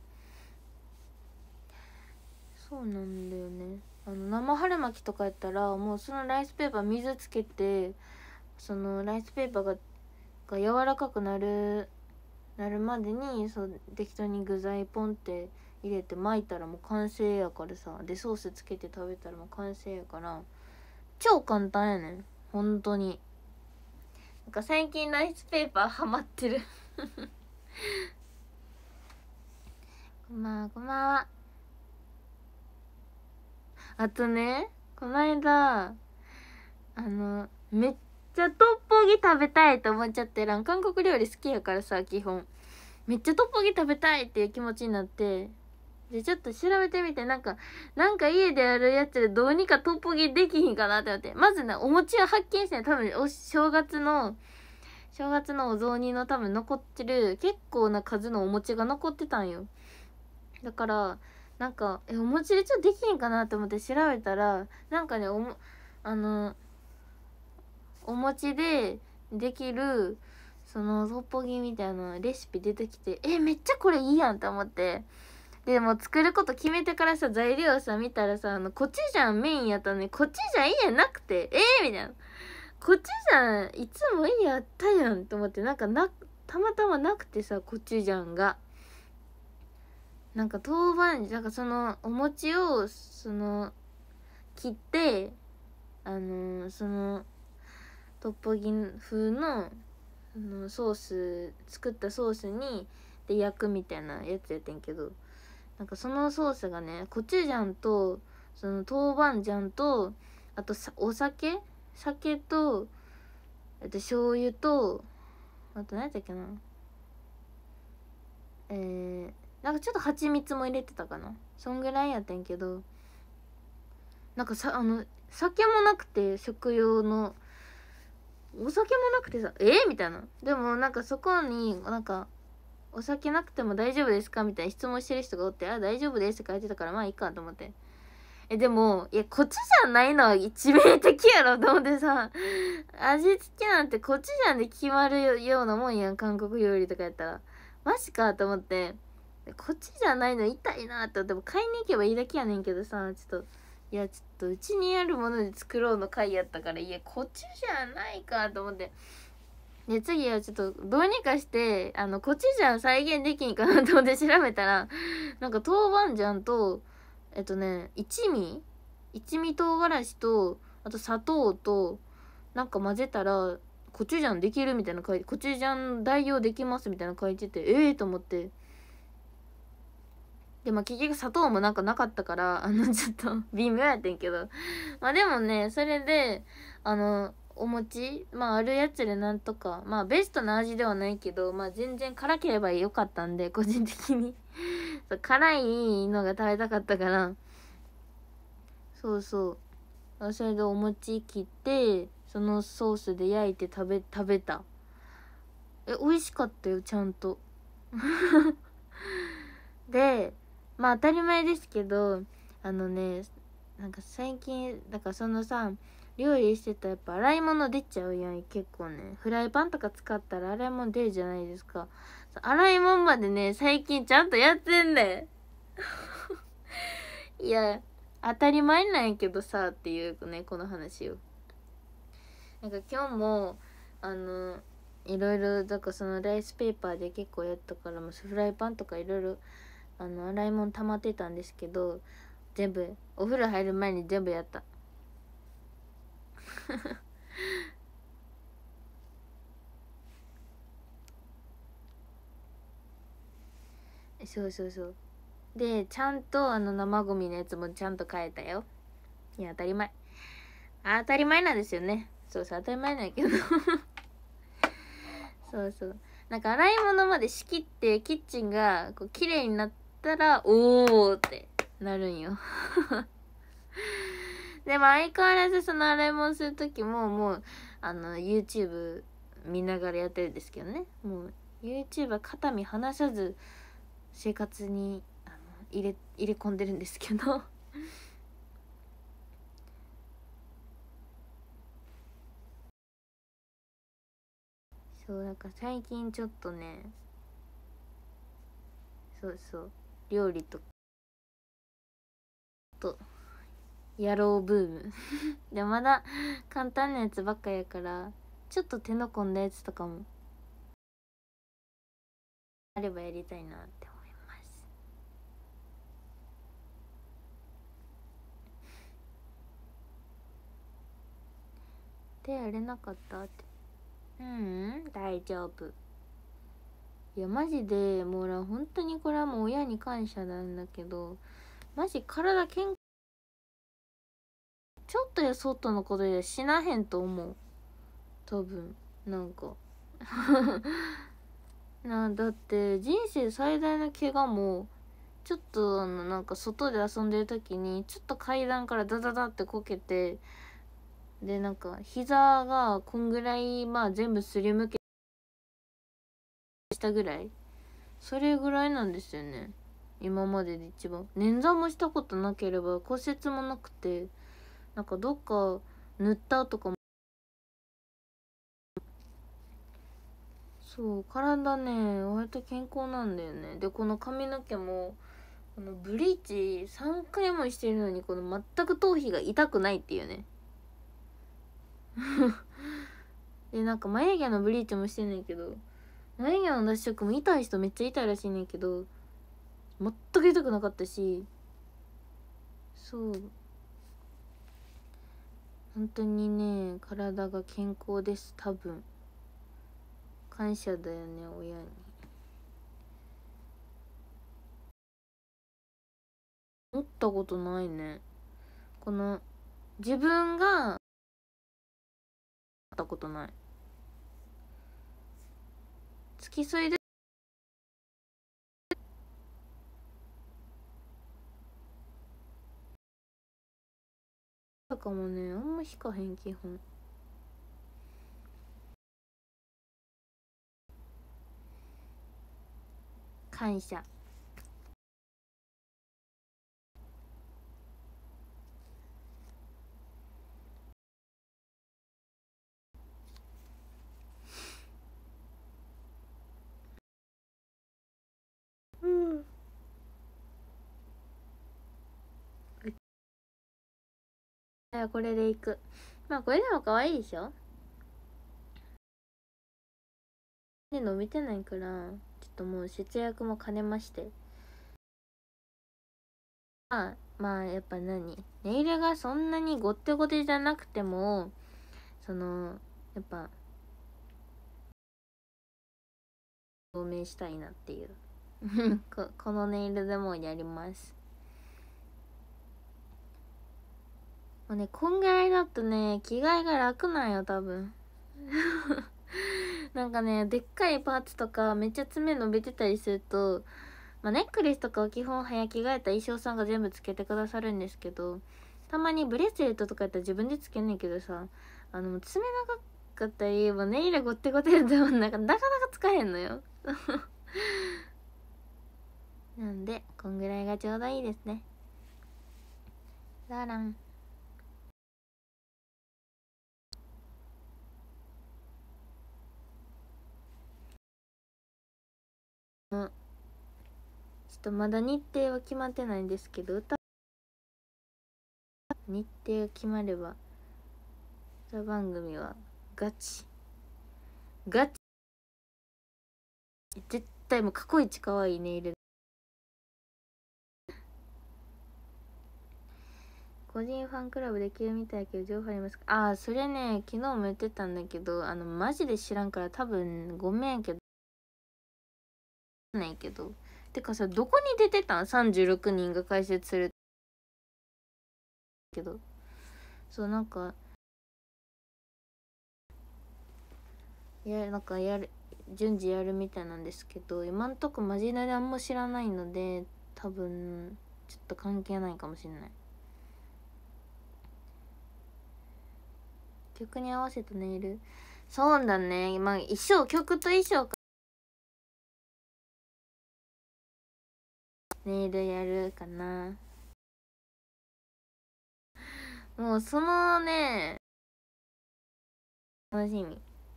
[SPEAKER 1] そうなんだよね。あの生春巻きとかやったらもうそのライスペーパー水つけてそのライスペーパーがが柔らかくなるなるまでにそう適当に具材ポンって入れて巻いたらもう完成やからさ、でソースつけて食べたらもう完成やから超簡単やねん本当に。なんか最近ライスペーパーハマってるこんばんはこんばんは。あとねこの間あのめっちゃトッポギ食べたいと思っちゃってらん、韓国料理好きやからさ基本めっちゃトッポギ食べたいっていう気持ちになって、でちょっと調べてみて、なんかなんか家でやるやつでどうにかトッポギできひんかなって思って、まずねお餅を発見して、多分お正月の正月のお雑煮の多分残ってる結構な数のお餅が残ってたんよ。だからなんかえお餅でちょっとできひんかなって思って調べたら、なんかねおもあのお餅でできるそのトッポギみたいなレシピ出てきて、えめっちゃこれいいやんと思って、でも作ること決めてからさ材料さ見たらさ、あのコチュジャンメインやったのにコチュジャン家なくて、えー、みたいな、コチュジャンいつも家あったやんと思って、なんかなたまたまなくてさコチュジャンがなんか豆板なんかそのお餅をその切ってあのー、そのトッポギ風のあのソース作ったソースにで焼くみたいなやつやってんけど、なんかそのソースがねコチュジャンとその豆板醤とあとさお酒酒とあと醤油とあと何やったっけな、えー、なんかちょっと蜂蜜も入れてたかな、そんぐらいやってんけど、 なんかさ、あの酒もなくて、食用のお酒もなくてさ、えみたいな。でもなんかそこになんかお酒なくても大丈夫ですかみたいな質問してる人がおって、あ、大丈夫ですって書いてたから、まあいいかと思って。え、でも、いや、こっちじゃないのは致命的やろと思ってさ、味付けなんてこっちじゃんで決まるようなもんやん、韓国料理とかやったら。マジかと思って、こっちじゃないの痛いなって思って、も買いに行けばいいだけやねんけどさ、ちょっと、いや、ちょっとうちにあるもので作ろうの回やったから、いや、こっちじゃないかと思って。で、次はちょっと、どうにかして、あの、こっちじゃん再現できんかなと思って調べたら、なんか豆板醤と、えっとね、一味一味唐辛子と、あと砂糖と、なんか混ぜたら、コチュジャンできるみたいな書いて、コチュジャン代用できますみたいな書いてて、ええー、と思って。で、まあ結局砂糖もなんかなかったから、あの、ちょっと微妙やってんけど。まあでもね、それで、あの、お餅まああるやつでなんとか、まあベストな味ではないけど、まあ全然辛ければよかったんで、個人的にそう辛いのが食べたかったから、そうそう。それでお餅切って、そのソースで焼いて食べ、食べた。え、美味しかったよ、ちゃんと。で、まあ当たり前ですけど、あのね、なんか最近、だからそのさ、料理してたらやっぱ洗い物出ちゃうやん、結構ね。フライパンとか使ったら洗い物出るじゃないですか。洗い物までね、最近ちゃんとやってんねん。いや、当たり前なんやけどさ、っていうね、この話を。なんか今日も、あの、いろいろ、だからそのライスペーパーで結構やったから、もうフライパンとかいろいろ、あの、洗い物溜まってたんですけど、全部、お風呂入る前に全部やった。そうそうそう。で、ちゃんとあの生ゴミのやつもちゃんと変えたよ。いや、当たり前。当たり前なんですよね。そうそう、当たり前なんやけど。そうそう。なんか洗い物まで仕切ってキッチンがこう綺麗になったら、おーってなるんよ。でも相変わらずその洗い物するときももう、あの、YouTube 見ながらやってるんですけどね。もう、YouTube は肩身離さず生活にあの入れ、入れ込んでるんですけど。そう、なんか最近ちょっとね、そうそう、料理と、と、野郎ブーム。で、まだ簡単なやつばっかやから、ちょっと手の込んだやつとかもあればやりたいなって思います。手荒れなかったって。うん、大丈夫。いや、マジで、もう俺は本当にこれはもう親に感謝なんだけど、マジ体健康、ちょっとやそっとのことで死なへんと思う。多分、なんか。な、だって人生最大の怪我も、ちょっとあの、なんか外で遊んでる時に、ちょっと階段からダダダってこけて、で、なんか膝がこんぐらい、まあ全部すりむけしたぐらい。それぐらいなんですよね。今までで一番。捻挫もしたことなければ骨折もなくて、なんかどっか塗ったとかも。そう、体ね、割と健康なんだよね。で、この髪の毛も、このブリーチさんかいもしてるのに、この全く頭皮が痛くないっていうね。で、なんか眉毛のブリーチもしてんねんけど、眉毛の脱色も痛い人めっちゃ痛いらしいねんけど、全く痛くなかったし、そう。本当にね、体が健康です、多分。感謝だよね、親に。思ったことないね。この、自分が、ったことない。付き添いでかもね、あんま引かへん基本。感謝。うん。じゃあこれでいく。まあこれでも可愛いでしょ。ね、伸びてないからちょっともう節約も兼ねまして、まあまあやっぱ何、ネイルがそんなにごってごてじゃなくても、そのやっぱ証明したいなっていうこ, このネイルでもやります。もうね、こんぐらいだとね、着替えが楽なんよ多分なんかね、でっかいパーツとかめっちゃ爪伸びてたりすると、まあ、ネックレスとかは基本早着替えた衣装さんが全部つけてくださるんですけど、たまにブレスレットとかやったら自分でつけんねんけどさ、あの爪長かったり、まあ、ネイルごってごてやったらなんかなかなかつかへんのよなんでこんぐらいがちょうどいいですね。だらん。うん、ちょっとまだ日程は決まってないんですけど、歌日程が決まれば歌番組はガチガチ絶対もう過去一可愛いネイル。個人ファンクラブできるみたいやけど情報ありますか？ああ、それね、昨日も言ってたんだけど、あのマジで知らんから多分ごめんけどないけど、てかさ、どこに出てたん？ さんじゅうろく 人が解説するけど、そうなんかやなんかやる順次やるみたいなんですけど、今んとこマジで何も知らないので多分ちょっと関係ないかもしれない。曲に合わせたネイル、そうだね、まあ衣装、曲と衣装かネイルやるかな。もうそのね、楽しみ。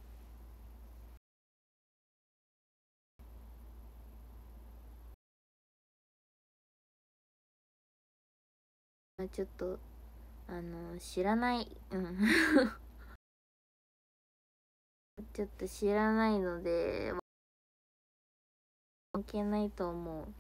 [SPEAKER 1] まあ、ちょっとあの知らないうんちょっと知らないので関係ないと思う。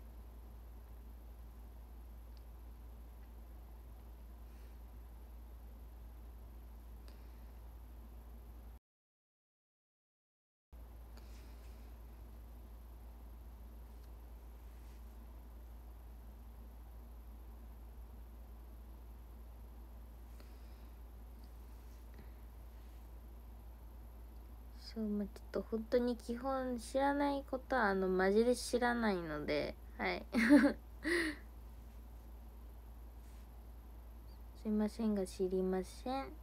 [SPEAKER 1] そう、まあ、ちょっと本当に基本知らないことはあのマジで知らないので、はいすいませんが知りません。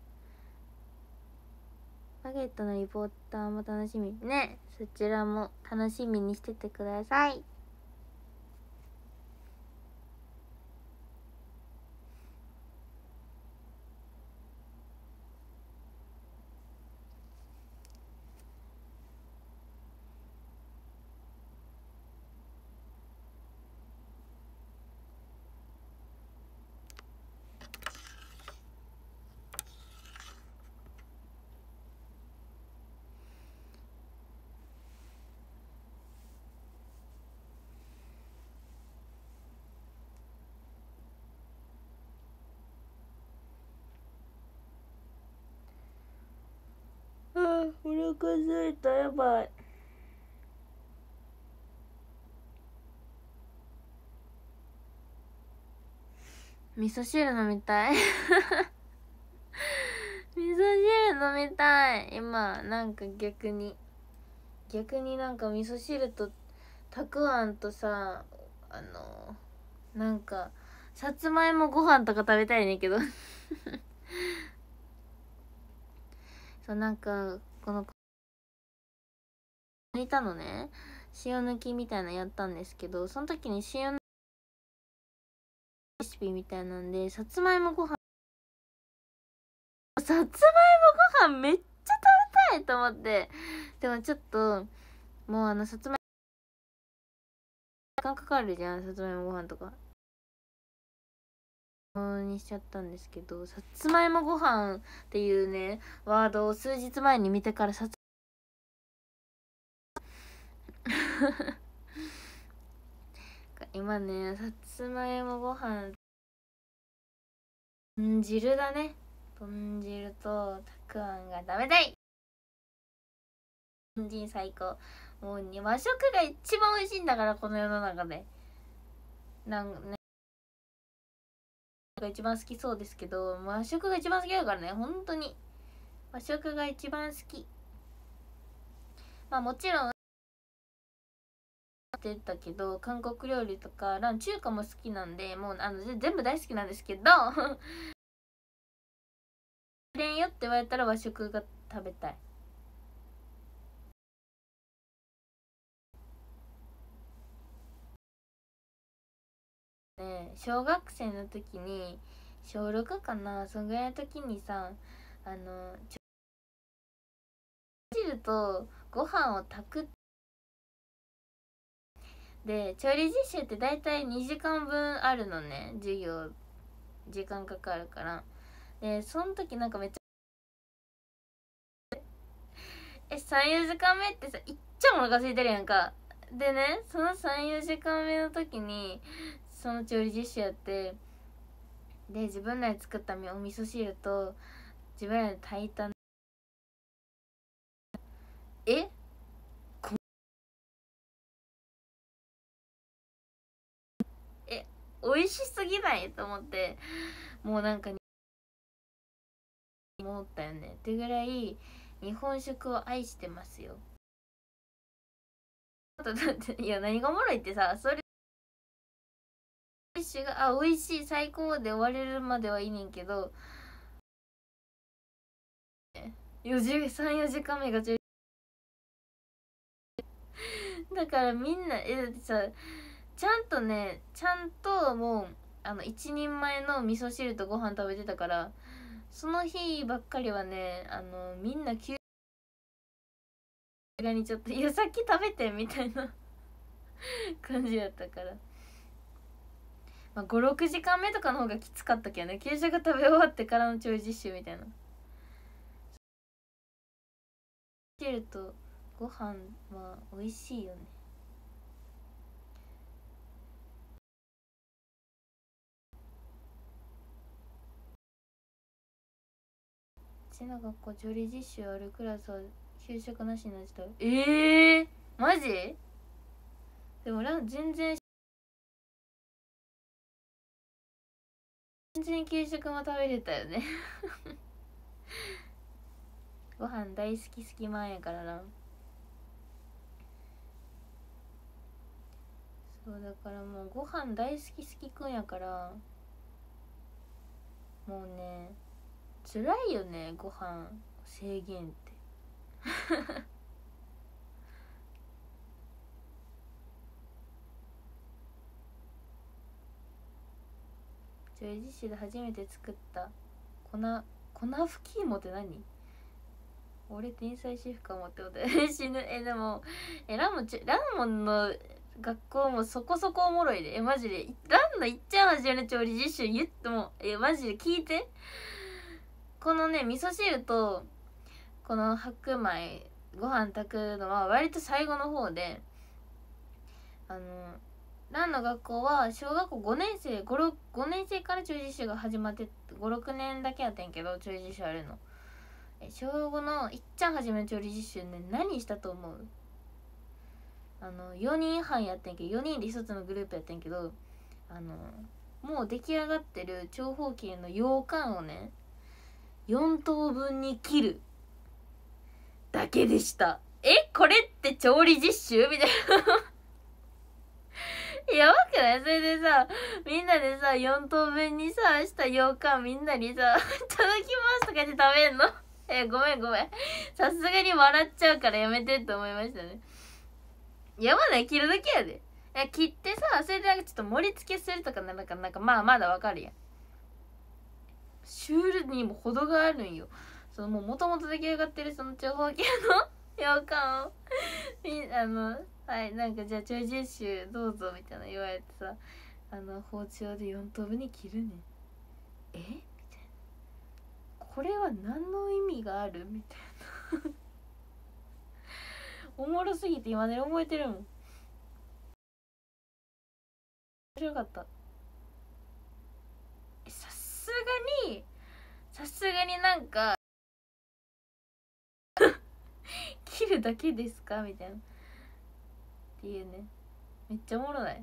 [SPEAKER 1] バゲットのリポーターも楽しみね。そちらも楽しみにしててください。あー、お腹すいた、やばい。味噌汁飲みたい味噌汁飲みたい今。なんか逆に逆になんか味噌汁とたくあんとさ、あのなんかさつまいもご飯とか食べたいねんけどそうなんかこの煮たのね、塩抜きみたいなのやったんですけど、その時に塩抜きレシピみたいなんで、さつまいもご飯さつまいもご飯めっちゃ食べたいと思って、でもちょっともうあのさつまいも時間かかるじゃん、さつまいもご飯とかにしちゃったんですけど、さつまいもご飯っていうねワードを数日前に見てからさつ今ね、さつまいもご飯豚汁だね。豚汁とたくあんが食べたい。人参最高。もうね、和食が一番美味しいんだから、この世の中で。なんね、が一番好きそうですけど、和食が一番好きだからね、本当に和食が一番好き。まあもちろんってたけど、韓国料理とかラン中華も好きなんで、もうあの全部大好きなんですけどれんよって言われたら和食が食べたい。ね、小学生の時にしょうろくかな、そんぐらいの時にさ、あの汁とご飯を炊くで、調理実習ってだいたいにじかんぶんあるのね、授業時間かかるから。でその時なんかめっちゃえさん、よじかんめってさ、いっちゃお腹空いてるやんか。でね、そのさん、よじかんめの時にその調理実習やって、で自分らで作ったお味噌汁と自分らで炊いたええ美味しすぎないと思って、もうなんか思ったよねってぐらい日本食を愛してますよ。だっていや何がおもろいってさ、それ一種があ美味しい最高で終われるまではいいねんけど、よじさん、よじかんめがちょいだからみんなえだってさ、ちゃんとねちゃんともうあの一人前の味噌汁とご飯食べてたから、その日ばっかりはね、あのみんな急にちょっといやさっき食べてみたいな感じやったから、まあ、ごろくじかんめとかの方がきつかったけどね、給食食べ終わってからの調理実習みたいな。汁とご飯は美味しいよね。うちの学校調理実習あるクラスは給食なしになっちゃった。ええー、マジ？でもラン全然全然給食も食べれたよねご飯大好き好きマンやからな。そうだからもうご飯大好き好きくんやから、もうね辛いよね、ご飯制限って調理実習で初めて作った粉粉吹き芋って何？俺天才シェフかもってことで死ぬ。えでもえランもちランモンの学校もそこそこおもろいで。えマジでランのいっちゃんはじめの調理実習言ってもえマジで聞いて。このね味噌汁とこの白米ご飯炊くのは割と最後の方で、あのランの学校は小学校ごねんせいご、ごねん生から調理実習が始まってご、ろくねんだけやってんけど、調理実習あるのえ小ごのいっちゃんはじめの調理実習ね、何したと思う？あのよにんはんやってんけど、よにんでひとつのグループやってんけど、あのもう出来上がってる長方形の羊羹をねよん等分に切るだけでした。えこれって調理実習みたいなやばくない？それでさ、みんなでさ、よん等分にさ、した羊羹みんなにさ、いただきますとか言って食べんの？え、ごめんごめん。さすがに笑っちゃうからやめてって思いましたね。やばない？切るだけやで。いや、切ってさ、それでなんかちょっと盛り付けするとかなんか、なんかまあまだわかるやん。シュールにも程があるんよ。そのもう元々出来上がってるその長方形の羊羹をみあのはいなんかじゃあちょい実習どうぞみたいな言われてさ、あの包丁でよん等分に切るねん。えみたいな、これは何の意味があるみたいなおもろすぎて今で覚えてるもん。面白かった。さすがにさすがになんか切るだけですかみたいなっていうね。めっちゃおもろない？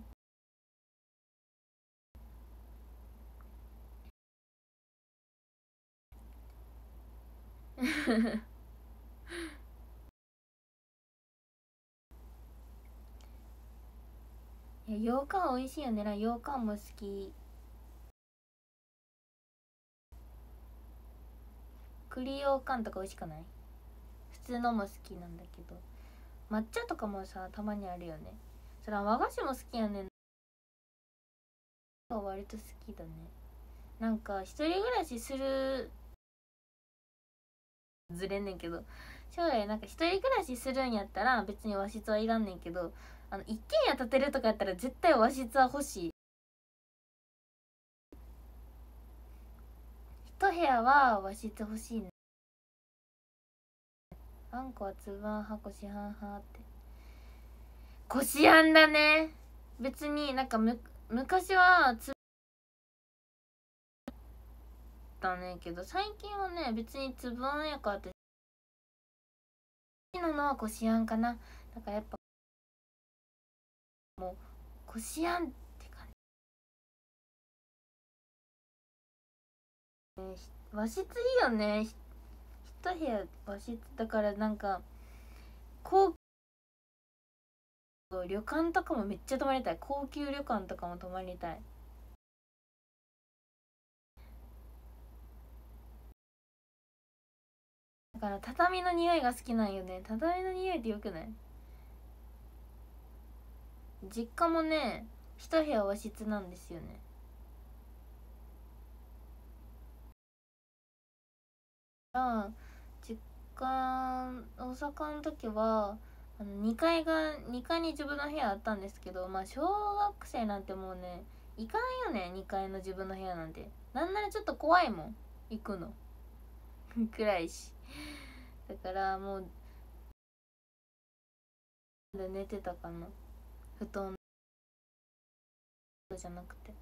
[SPEAKER 1] いや羊羹美味しいよね。羊羹も好き。栗羊羹とか美味しくない？普通のも好きなんだけど、抹茶とかもさたまにあるよね。それは和菓子も好きやねん。割と好きだね。なんか一人暮らしするずれんねんけど、将来なんか一人暮らしするんやったら別に和室はいらんねんけど、あの一軒家建てるとかやったら絶対和室は欲しい。一部屋は和室欲しいね。あんこはつぶあん派こしあん派って。こしあんだね。別になんかむ昔はつだねんけど、最近はね別につぶあんやからって好きなのはこしあんかな。だからやっぱもうこしあんって感じ、ね、和室いいよね。一部屋和室だからなんか高旅館とかもめっちゃ泊まりたい。高級旅館とかも泊まりたい。だから畳の匂いが好きなんよね。畳の匂いってよくない？実家もね一部屋和室なんですよね。ああ、実家大阪の時はあのにかいがにかいに自分の部屋あったんですけど、まあ小学生なんてもうね行かんよね、にかいの自分の部屋なんて。なんならちょっと怖いもん行くの暗いし。だからもうで寝てたかな、布団じゃなくて。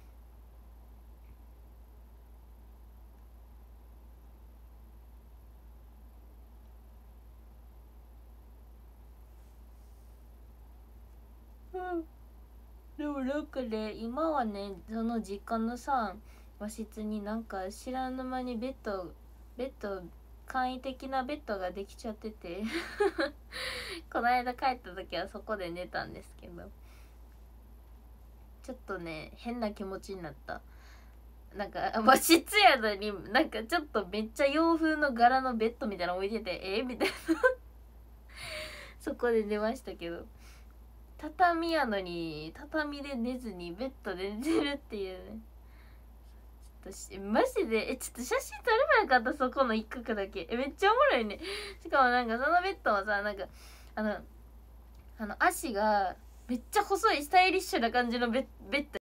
[SPEAKER 1] うん。でもなんかね今はねその実家のさ和室になんか知らぬ間にベッドベッド簡易的なベッドができちゃっててこの間帰った時はそこで寝たんですけど、ちょっとね変な気持ちになった。なんか和室やのになんかちょっとめっちゃ洋風の柄のベッドみたいなの置いててえー、みたいなそこで寝ましたけど、畳やのに畳で寝ずにベッドで寝てるっていうね。ちょっとマジでえちょっと写真撮ればよかった。そこの一角だけえめっちゃおもろいね。しかもなんかそのベッドもさなんかあのあの足がめっちゃ細いスタイリッシュな感じのベベッ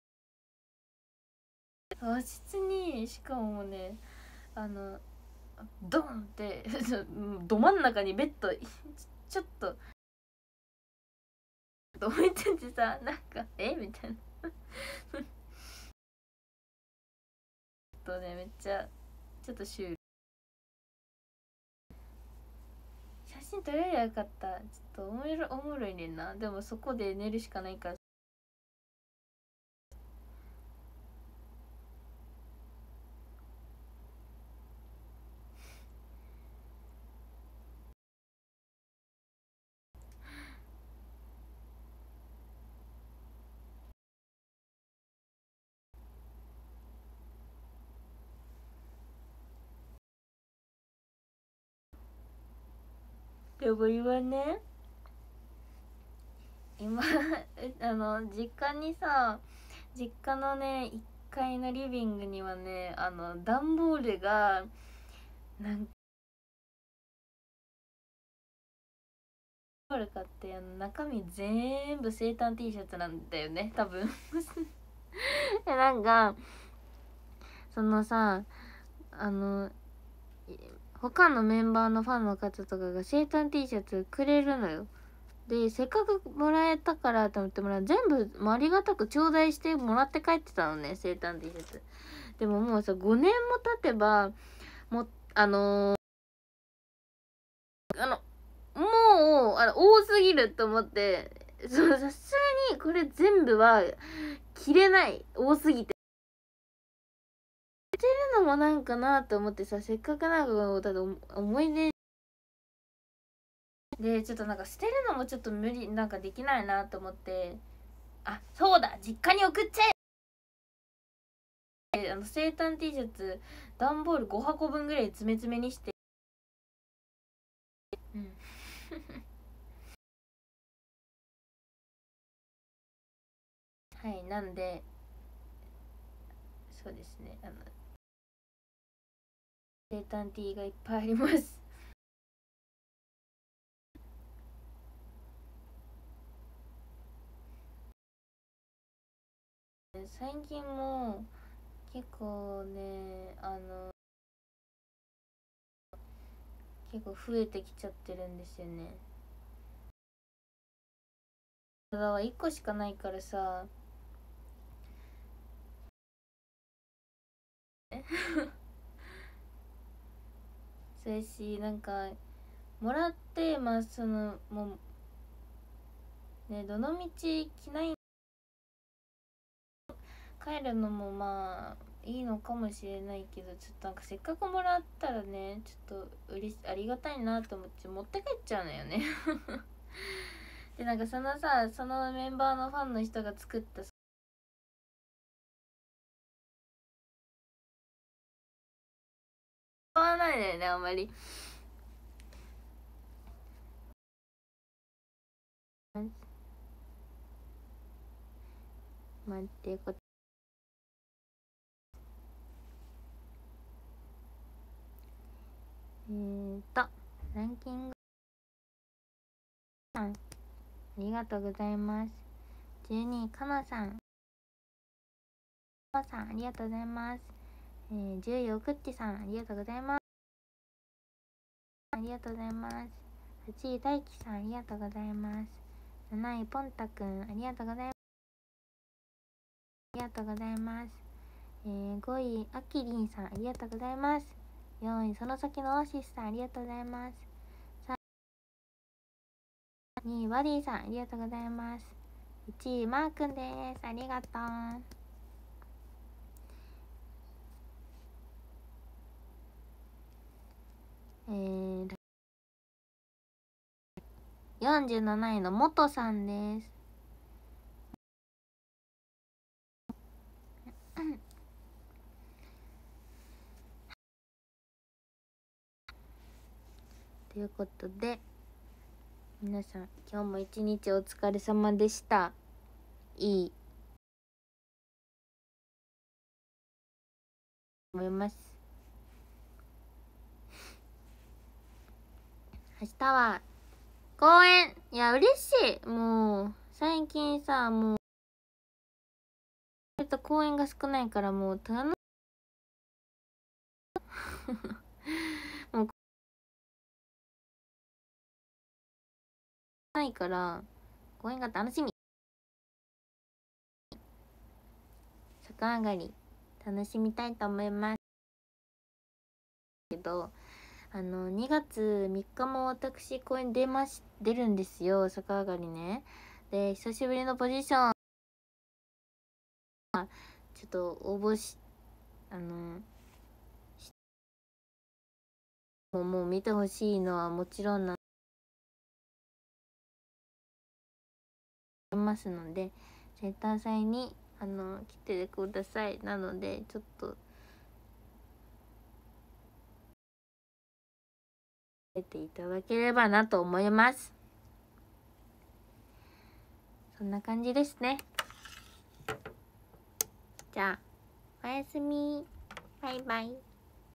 [SPEAKER 1] ド、和室にしかもねあのドンってど真ん中にベッドちょっと置いててさ、なんかえみたいなとねめっちゃちょっとシュール。写真撮れりゃよかった。ちょっとおもろおもろいねんな。でもそこで寝るしかないからでも今ね、今あの実家にさ、実家のねいっかいのリビングにはね、あの段ボールがなんか段ボール買って、あの中身全部生誕 T シャツなんだよね多分でなんかそのさ、あの他のメンバーのファンの方とかが生誕 T シャツくれるのよ。でせっかくもらえたからと思ってもらう、全部ありがたく頂戴してもらって帰ってたのね、生誕 T シャツ。でももうさごねんも経てばもうあのー、あのもうあの多すぎると思って、そうさすがにこれ全部は着れない、多すぎて着てるのもなんかなと思ってさ、せっかくなんかだと思い出でちょっとなんか捨てるのもちょっと無理、なんかできないなと思って、あそうだ実家に送っちゃえ、あの生誕 T シャツ段ボールごはこぶんぐらい詰め詰めにして、うんはいなんでそうですね、あの生誕 T がいっぱいあります最近も結構ね、あの結構増えてきちゃってるんですよね。ただはいっこしかないからさそうやし、なんかもらってまあそのもうね、どのみち着ない帰るのもまあいいのかもしれないけど、ちょっとなんかせっかくもらったらね、ちょっとうれしありがたいなと思って持って帰っちゃうのよねでなんかそのさ、そのメンバーのファンの人が作った使わないのよねあんまり。待ってこえーとランキングさんありがとうございます。じゅうにいかなさん、かなさんありがとうございます。えー、じゅういおくっちさんありがとうございます。ありがとうございます。はちい大輝さんありがとうございます。なないぽんたくんありがとうございます。ありがとうございます。えー、ごいあきりんさんありがとうございます。よんいその先のオアシスさんありがとうございます。にいワディさんありがとうございます。いちいマーくんです、ありがとう。えー、よんじゅうなないのもとさんです。ということで皆さん今日も一日お疲れ様でした。いい思います。明日は公演、いや嬉しい。もう最近さ、もう割と公演が少ないからもう楽もうないから公演が楽しみ。逆上がり楽しみたいと思いますけど、あのにがつみっかも私公演出まし出るんですよ、逆上がりね。で久しぶりのポジションちょっと応募しあのもうもう見てほしいのはもちろんなんますので、生誕祭にあの来てください。なのでちょっとえていただければなと思います。そんな感じですね。じゃあおやすみ。バイバイ。